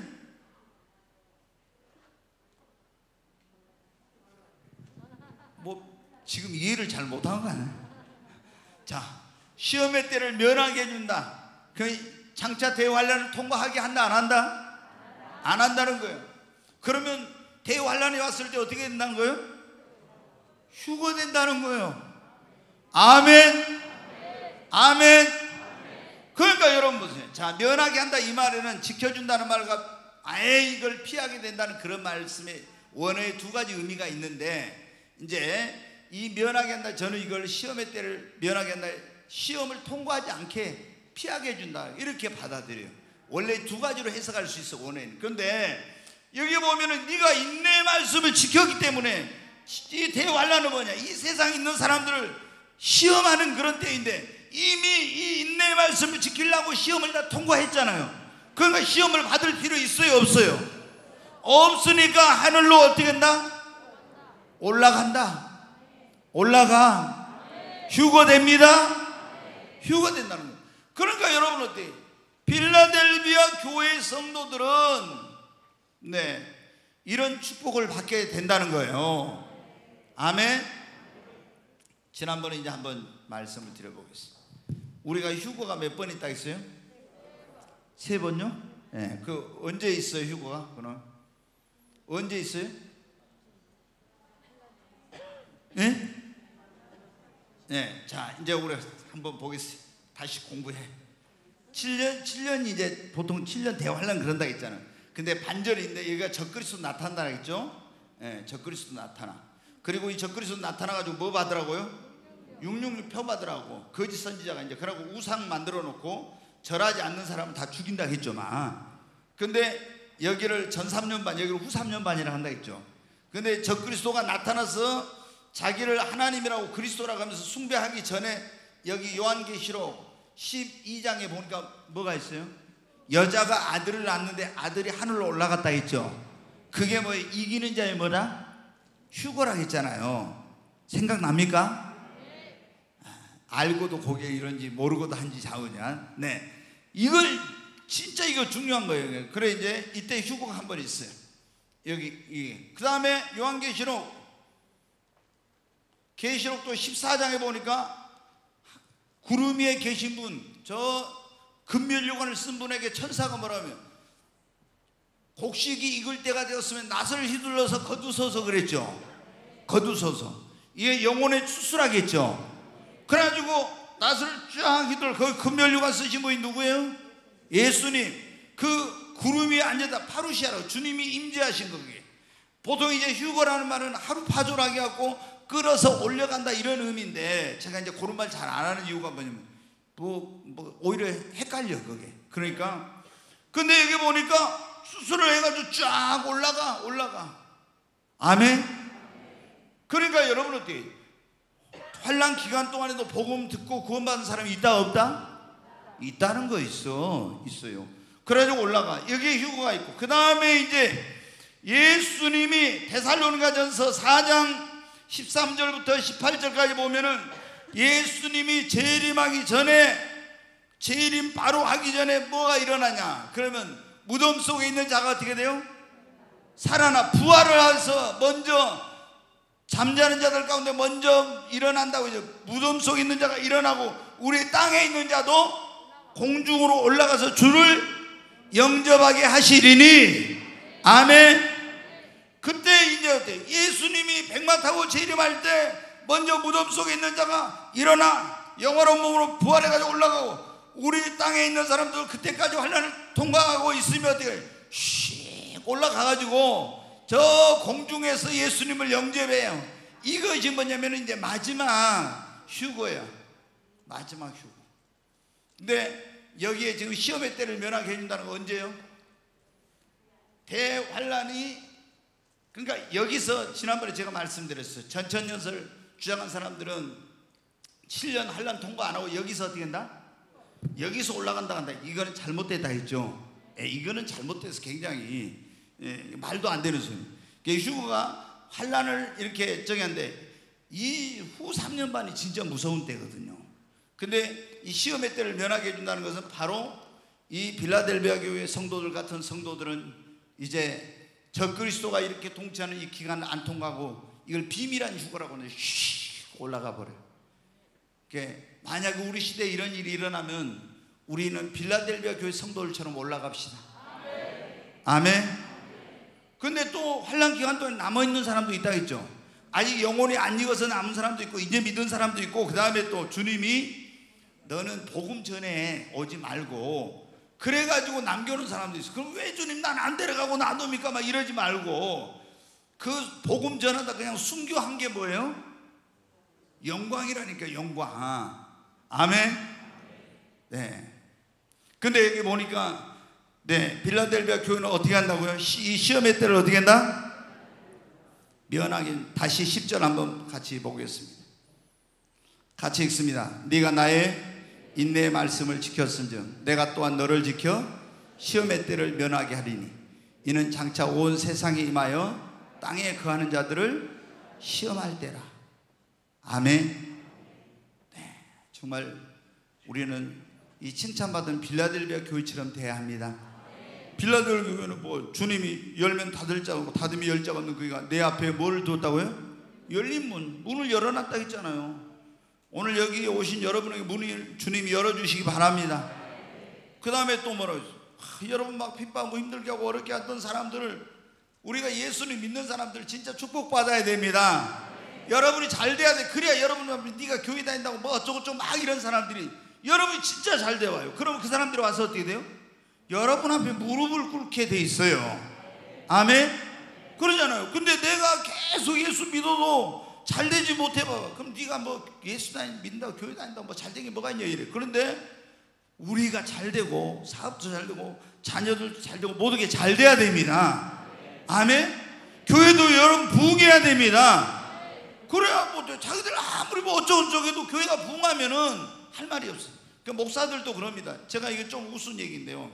뭐 지금 이해를 잘 못한 거 아니에요? 자, 시험의 때를 면하게 해준다. 그 장차 대환란을 통과하게 한다, 안 한다? 안 한다는 거예요. 그러면 대환란이 왔을 때 어떻게 된다는 거예요? 휴거된다는 거예요. 아멘. 아멘. 그러니까 여러분 보세요. 자, 면하게 한다 이 말에는 지켜준다는 말과 아예 이걸 피하게 된다는 그런 말씀의 원어의 두 가지 의미가 있는데, 이제 이 면하게 한다, 저는 이걸 시험의 때를 면하게 한다, 시험을 통과하지 않게 피하게 해준다, 이렇게 받아들여요. 원래 두 가지로 해석할 수 있어 원어에는. 그런데 여기 보면은 네가 인내의 말씀을 지켰기 때문에, 이 대환란은 뭐냐? 이 세상에 있는 사람들을 시험하는 그런 때인데 이미 이 인내의 말씀을 지키려고 시험을 다 통과했잖아요. 그러니까 시험을 받을 필요 있어요, 없어요? 없으니까 하늘로 어떻게 한다? 올라간다. 올라가. 휴거됩니다. 휴거된다는 거예요. 그러니까 여러분 어때요? 빌라델비아 교회 성도들은 네, 이런 축복을 받게 된다는 거예요. 아멘. 지난번에 이제 한번 말씀을 드려보겠습니다. 우리가 휴거가 몇 번 있다 했어요? 세 번요? 네. 그 언제 있어요 휴거가? 그는 언제 있어요? 네? 네. 자, 이제 우리 한번 보겠습니다. 다시 공부해. 칠 년, 칠 년이 이제 보통 칠 년 대환란 그런다 했잖아요. 근데 반절인데 여기가 적그리스도 나타난다 했죠? 예, 적그리스도 나타나. 그리고 이 적그리스도 나타나가지고 뭐 받으라고요? 육육육 표 받으라고. 거짓 선지자가 이제 그러고 우상 만들어 놓고 절하지 않는 사람은 다 죽인다 했죠, 막. 근데 여기를 전 삼 년 반, 여기를 후 삼 년 반이라 한다 했죠. 근데 적그리스도가 나타나서 자기를 하나님이라고 그리스도라고 하면서 숭배하기 전에 여기 요한계시록 십이 장에 보니까 뭐가 있어요? 여자가 아들을 낳는데 아들이 하늘로 올라갔다 했죠. 그게 뭐 이기는 자의 뭐다? 휴거라 했잖아요. 생각납니까? 알고도 고개 이런지 모르고도 한지 자으냐. 네, 이걸 진짜 이거 중요한 거예요. 그래 이제 이때 휴거가 한 번 있어요. 여기 이. 그 다음에 요한계시록 계시록도 십사 장에 보니까 구름 위에 계신 분, 저 금면류관을 쓴 분에게 천사가 뭐라면 곡식이 익을 때가 되었으면 낫을 휘둘러서 거두소서 그랬죠. 거두소서. 이게 영혼의 추수라겠죠. 그래가지고 낫을 쫙 휘둘러. 거기 금면류관 쓰신 분이 누구예요? 예수님. 그 구름 위에 앉았다. 파루시아라고 주님이 임재하신 거기에. 보통 이제 휴거라는 말은 하루 파졸하게 갖고 끌어서 올려간다 이런 의미인데, 제가 이제 그런 말 잘 안 하는 이유가 뭐냐면 뭐, 뭐 오히려 헷갈려 그게. 그러니까 근데 여기 보니까 수술을 해가지고 쫙 올라가 올라가. 아멘. 그러니까 여러분 어때요? 환난 기간 동안에도 복음 듣고 구원받은 사람이 있다 없다? 있다는 거 있어. 있어요. 그래가지고 올라가. 여기에 휴거가 있고, 그 다음에 이제 예수님이 데살로니가전서 사 장 십삼 절부터 십팔 절까지 보면은 예수님이 재림하기 전에, 재림 바로 하기 전에 뭐가 일어나냐? 그러면 무덤 속에 있는 자가 어떻게 돼요? 살아나 부활을 해서 먼저 잠자는 자들 가운데 먼저 일어난다고. 이제 무덤 속에 있는 자가 일어나고 우리 땅에 있는 자도 공중으로 올라가서 주를 영접하게 하시리니. 아멘. 그때 이제 어때? 예수님이 백마 타고 재림할 때 먼저 무덤 속에 있는 자가 일어나 영화로운 몸으로 부활해가지고 올라가고, 우리 땅에 있는 사람들 그때까지 환난을 통과하고 있으면 어떻게 씩 올라가가지고 저 공중에서 예수님을 영접해요. 이것이 뭐냐면 이제 마지막 휴거예요. 마지막 휴거. 근데 여기에 지금 시험의 때를 면하게 해준다는 거 언제요? 대환란이. 그러니까 여기서 지난번에 제가 말씀드렸어요. 전천년설 주장한 사람들은 칠 년 환란 통과 안 하고 여기서 어떻게 한다? 여기서 올라간다 한다. 이거는 잘못됐다 했죠. 예, 이거는 잘못돼서 굉장히 예, 말도 안 되는 소리. 휴거가 환란을 이렇게 정했는데 이 후 삼 년 반이 진짜 무서운 때거든요. 근데 이 시험의 때를 면하게 해준다는 것은 바로 이 빌라델비아 교회 성도들 같은 성도들은 이제 적그리스도가 이렇게 통치하는 이 기간을 안 통과하고 이걸 비밀한 휴거라고 하는데 슉 올라가 버려요. 만약에 우리 시대에 이런 일이 일어나면 우리는 빌라델비아 교회 성도들처럼 올라갑시다. 아멘. 근데 또 환란 기간 동안 남아있는 사람도 있다 했죠. 아직 영혼이 안 익어서 남은 사람도 있고 이제 믿은 사람도 있고, 그 다음에 또 주님이 너는 복음 전에 오지 말고 그래가지고 남겨놓은 사람도 있어. 그럼 왜 주님 난 안 데려가고 놔둡니까? 막 이러지 말고 그 복음 전하다 그냥 순교한 게 뭐예요? 영광이라니까. 영광. 아멘. 네. 근데 여기 보니까 네, 빌라델비아 교회는 어떻게 한다고요? 이 시험의 때를 어떻게 한다? 면하게. 다시 십 절 한번 같이 보겠습니다. 같이 읽습니다. 네가 나의 인내의 말씀을 지켰은즉 내가 또한 너를 지켜 시험의 때를 면하게 하리니 이는 장차 온 세상에 임하여 땅에 거하는 자들을 시험할 때라. 아멘. 네, 정말 우리는 이 칭찬받은 빌라델비아 교회처럼 돼야 합니다. 빌라델비아 교회는 뭐 주님이 열면 닫을 자가 없고 닫으면 열 자가 없는 그가 내 앞에 뭘 두었다고요? 열린 문, 문을 열어놨다 했잖아요. 오늘 여기 오신 여러분에게 문을 주님이 열어주시기 바랍니다. 그 다음에 또 뭐라고 했어요? 아, 여러분 막 핍박하고 힘들게 하고 어렵게 했던 사람들을, 우리가 예수님 믿는 사람들 진짜 축복받아야 됩니다. 여러분이 잘 돼야 돼. 그래야 여러분 앞에 네가 교회 다닌다고 뭐 어쩌고저쩌고 막 이런 사람들이 여러분이 진짜 잘 돼와요. 그러면 그 사람들이 와서 어떻게 돼요? 여러분 앞에 무릎을 꿇게 돼 있어요. 아멘? 그러잖아요. 근데 내가 계속 예수 믿어도 잘 되지 못해봐. 그럼 네가 뭐 예수 다니 믿는다고 교회 다닌다고 뭐 잘 되긴 뭐가 있냐 이래. 그런데 우리가 잘 되고 사업도 잘 되고 자녀들도 잘 되고 모든 게 잘 돼야 됩니다. 아멘? 교회도 여러분 부흥해야 됩니다. 그래야 뭐 자기들 아무리 뭐 어쩌고저쩌고 해도 교회가 부흥하면은 할 말이 없어요. 그 목사들도 그럽니다. 제가 이게 좀 우스운 얘기인데요.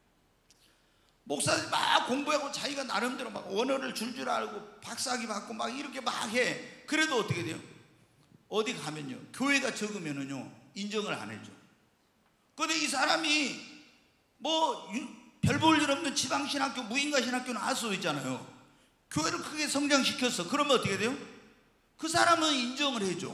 목사들이 막 공부하고 자기가 나름대로 막 원어를 줄줄 알고 박사학위 받고 막 이렇게 막 해. 그래도 어떻게 돼요? 어디 가면요, 교회가 적으면은요 인정을 안 해줘. 근데 이 사람이 뭐 별 볼 일 없는 지방신학교 무인가신학교 나올 수도 있잖아요. 교회를 크게 성장시켰어. 그러면 어떻게 돼요? 그 사람은 인정을 해줘.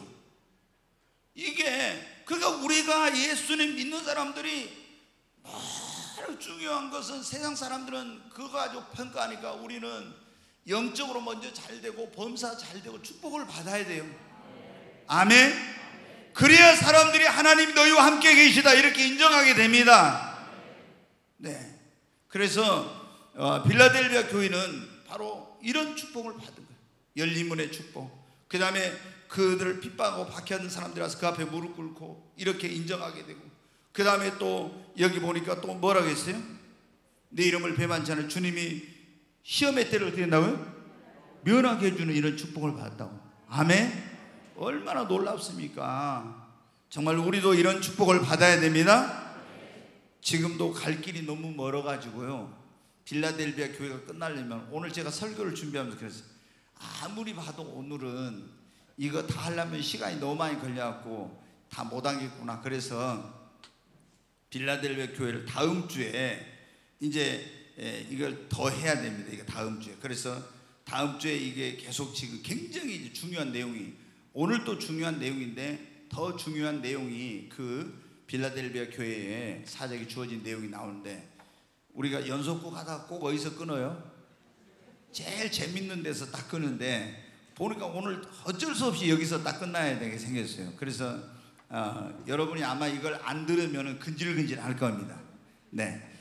이게 그러니까 우리가 예수님 믿는 사람들이 바로 중요한 것은 세상 사람들은 그거 가지고 평가하니까 우리는 영적으로 먼저 잘 되고 범사 잘 되고 축복을 받아야 돼요. 아멘. 그래야 사람들이 하나님 너희와 함께 계시다 이렇게 인정하게 됩니다. 네. 그래서 어, 빌라델비아 교회는 바로 이런 축복을 받은 거예요. 열린 문의 축복. 그 다음에 그들을 핍박하고 박해하는 사람들이 와서 그 앞에 무릎 꿇고 이렇게 인정하게 되고, 그 다음에 또 여기 보니까 또 뭐라고 했어요? 내 이름을 배반치 않을 주님이 시험의 때를 어떻게 한다고요? 면하게 해주는 이런 축복을 받았다고. 아멘. 얼마나 놀랍습니까? 정말 우리도 이런 축복을 받아야 됩니다. 지금도 갈 길이 너무 멀어가지고요 빌라델비아 교회가 끝나려면, 오늘 제가 설교를 준비하면서 그랬어요. 아무리 봐도 오늘은 이거 다 하려면 시간이 너무 많이 걸려갖고 다 못하겠구나. 그래서 빌라델비아 교회를 다음 주에 이제 이걸 더 해야 됩니다. 이거 다음 주에. 그래서 다음 주에 이게 계속 지금 굉장히 중요한 내용이, 오늘 또 중요한 내용인데 더 중요한 내용이 그 빌라델비아 교회에 사적이 주어진 내용이 나오는데, 우리가 연속곡 하다가 꼭 어디서 끊어요? 제일 재밌는 데서 딱 끊는데 보니까 오늘 어쩔 수 없이 여기서 딱 끝나야 되게 생겼어요. 그래서 어, 여러분이 아마 이걸 안 들으면 근질근질 할 겁니다. 네.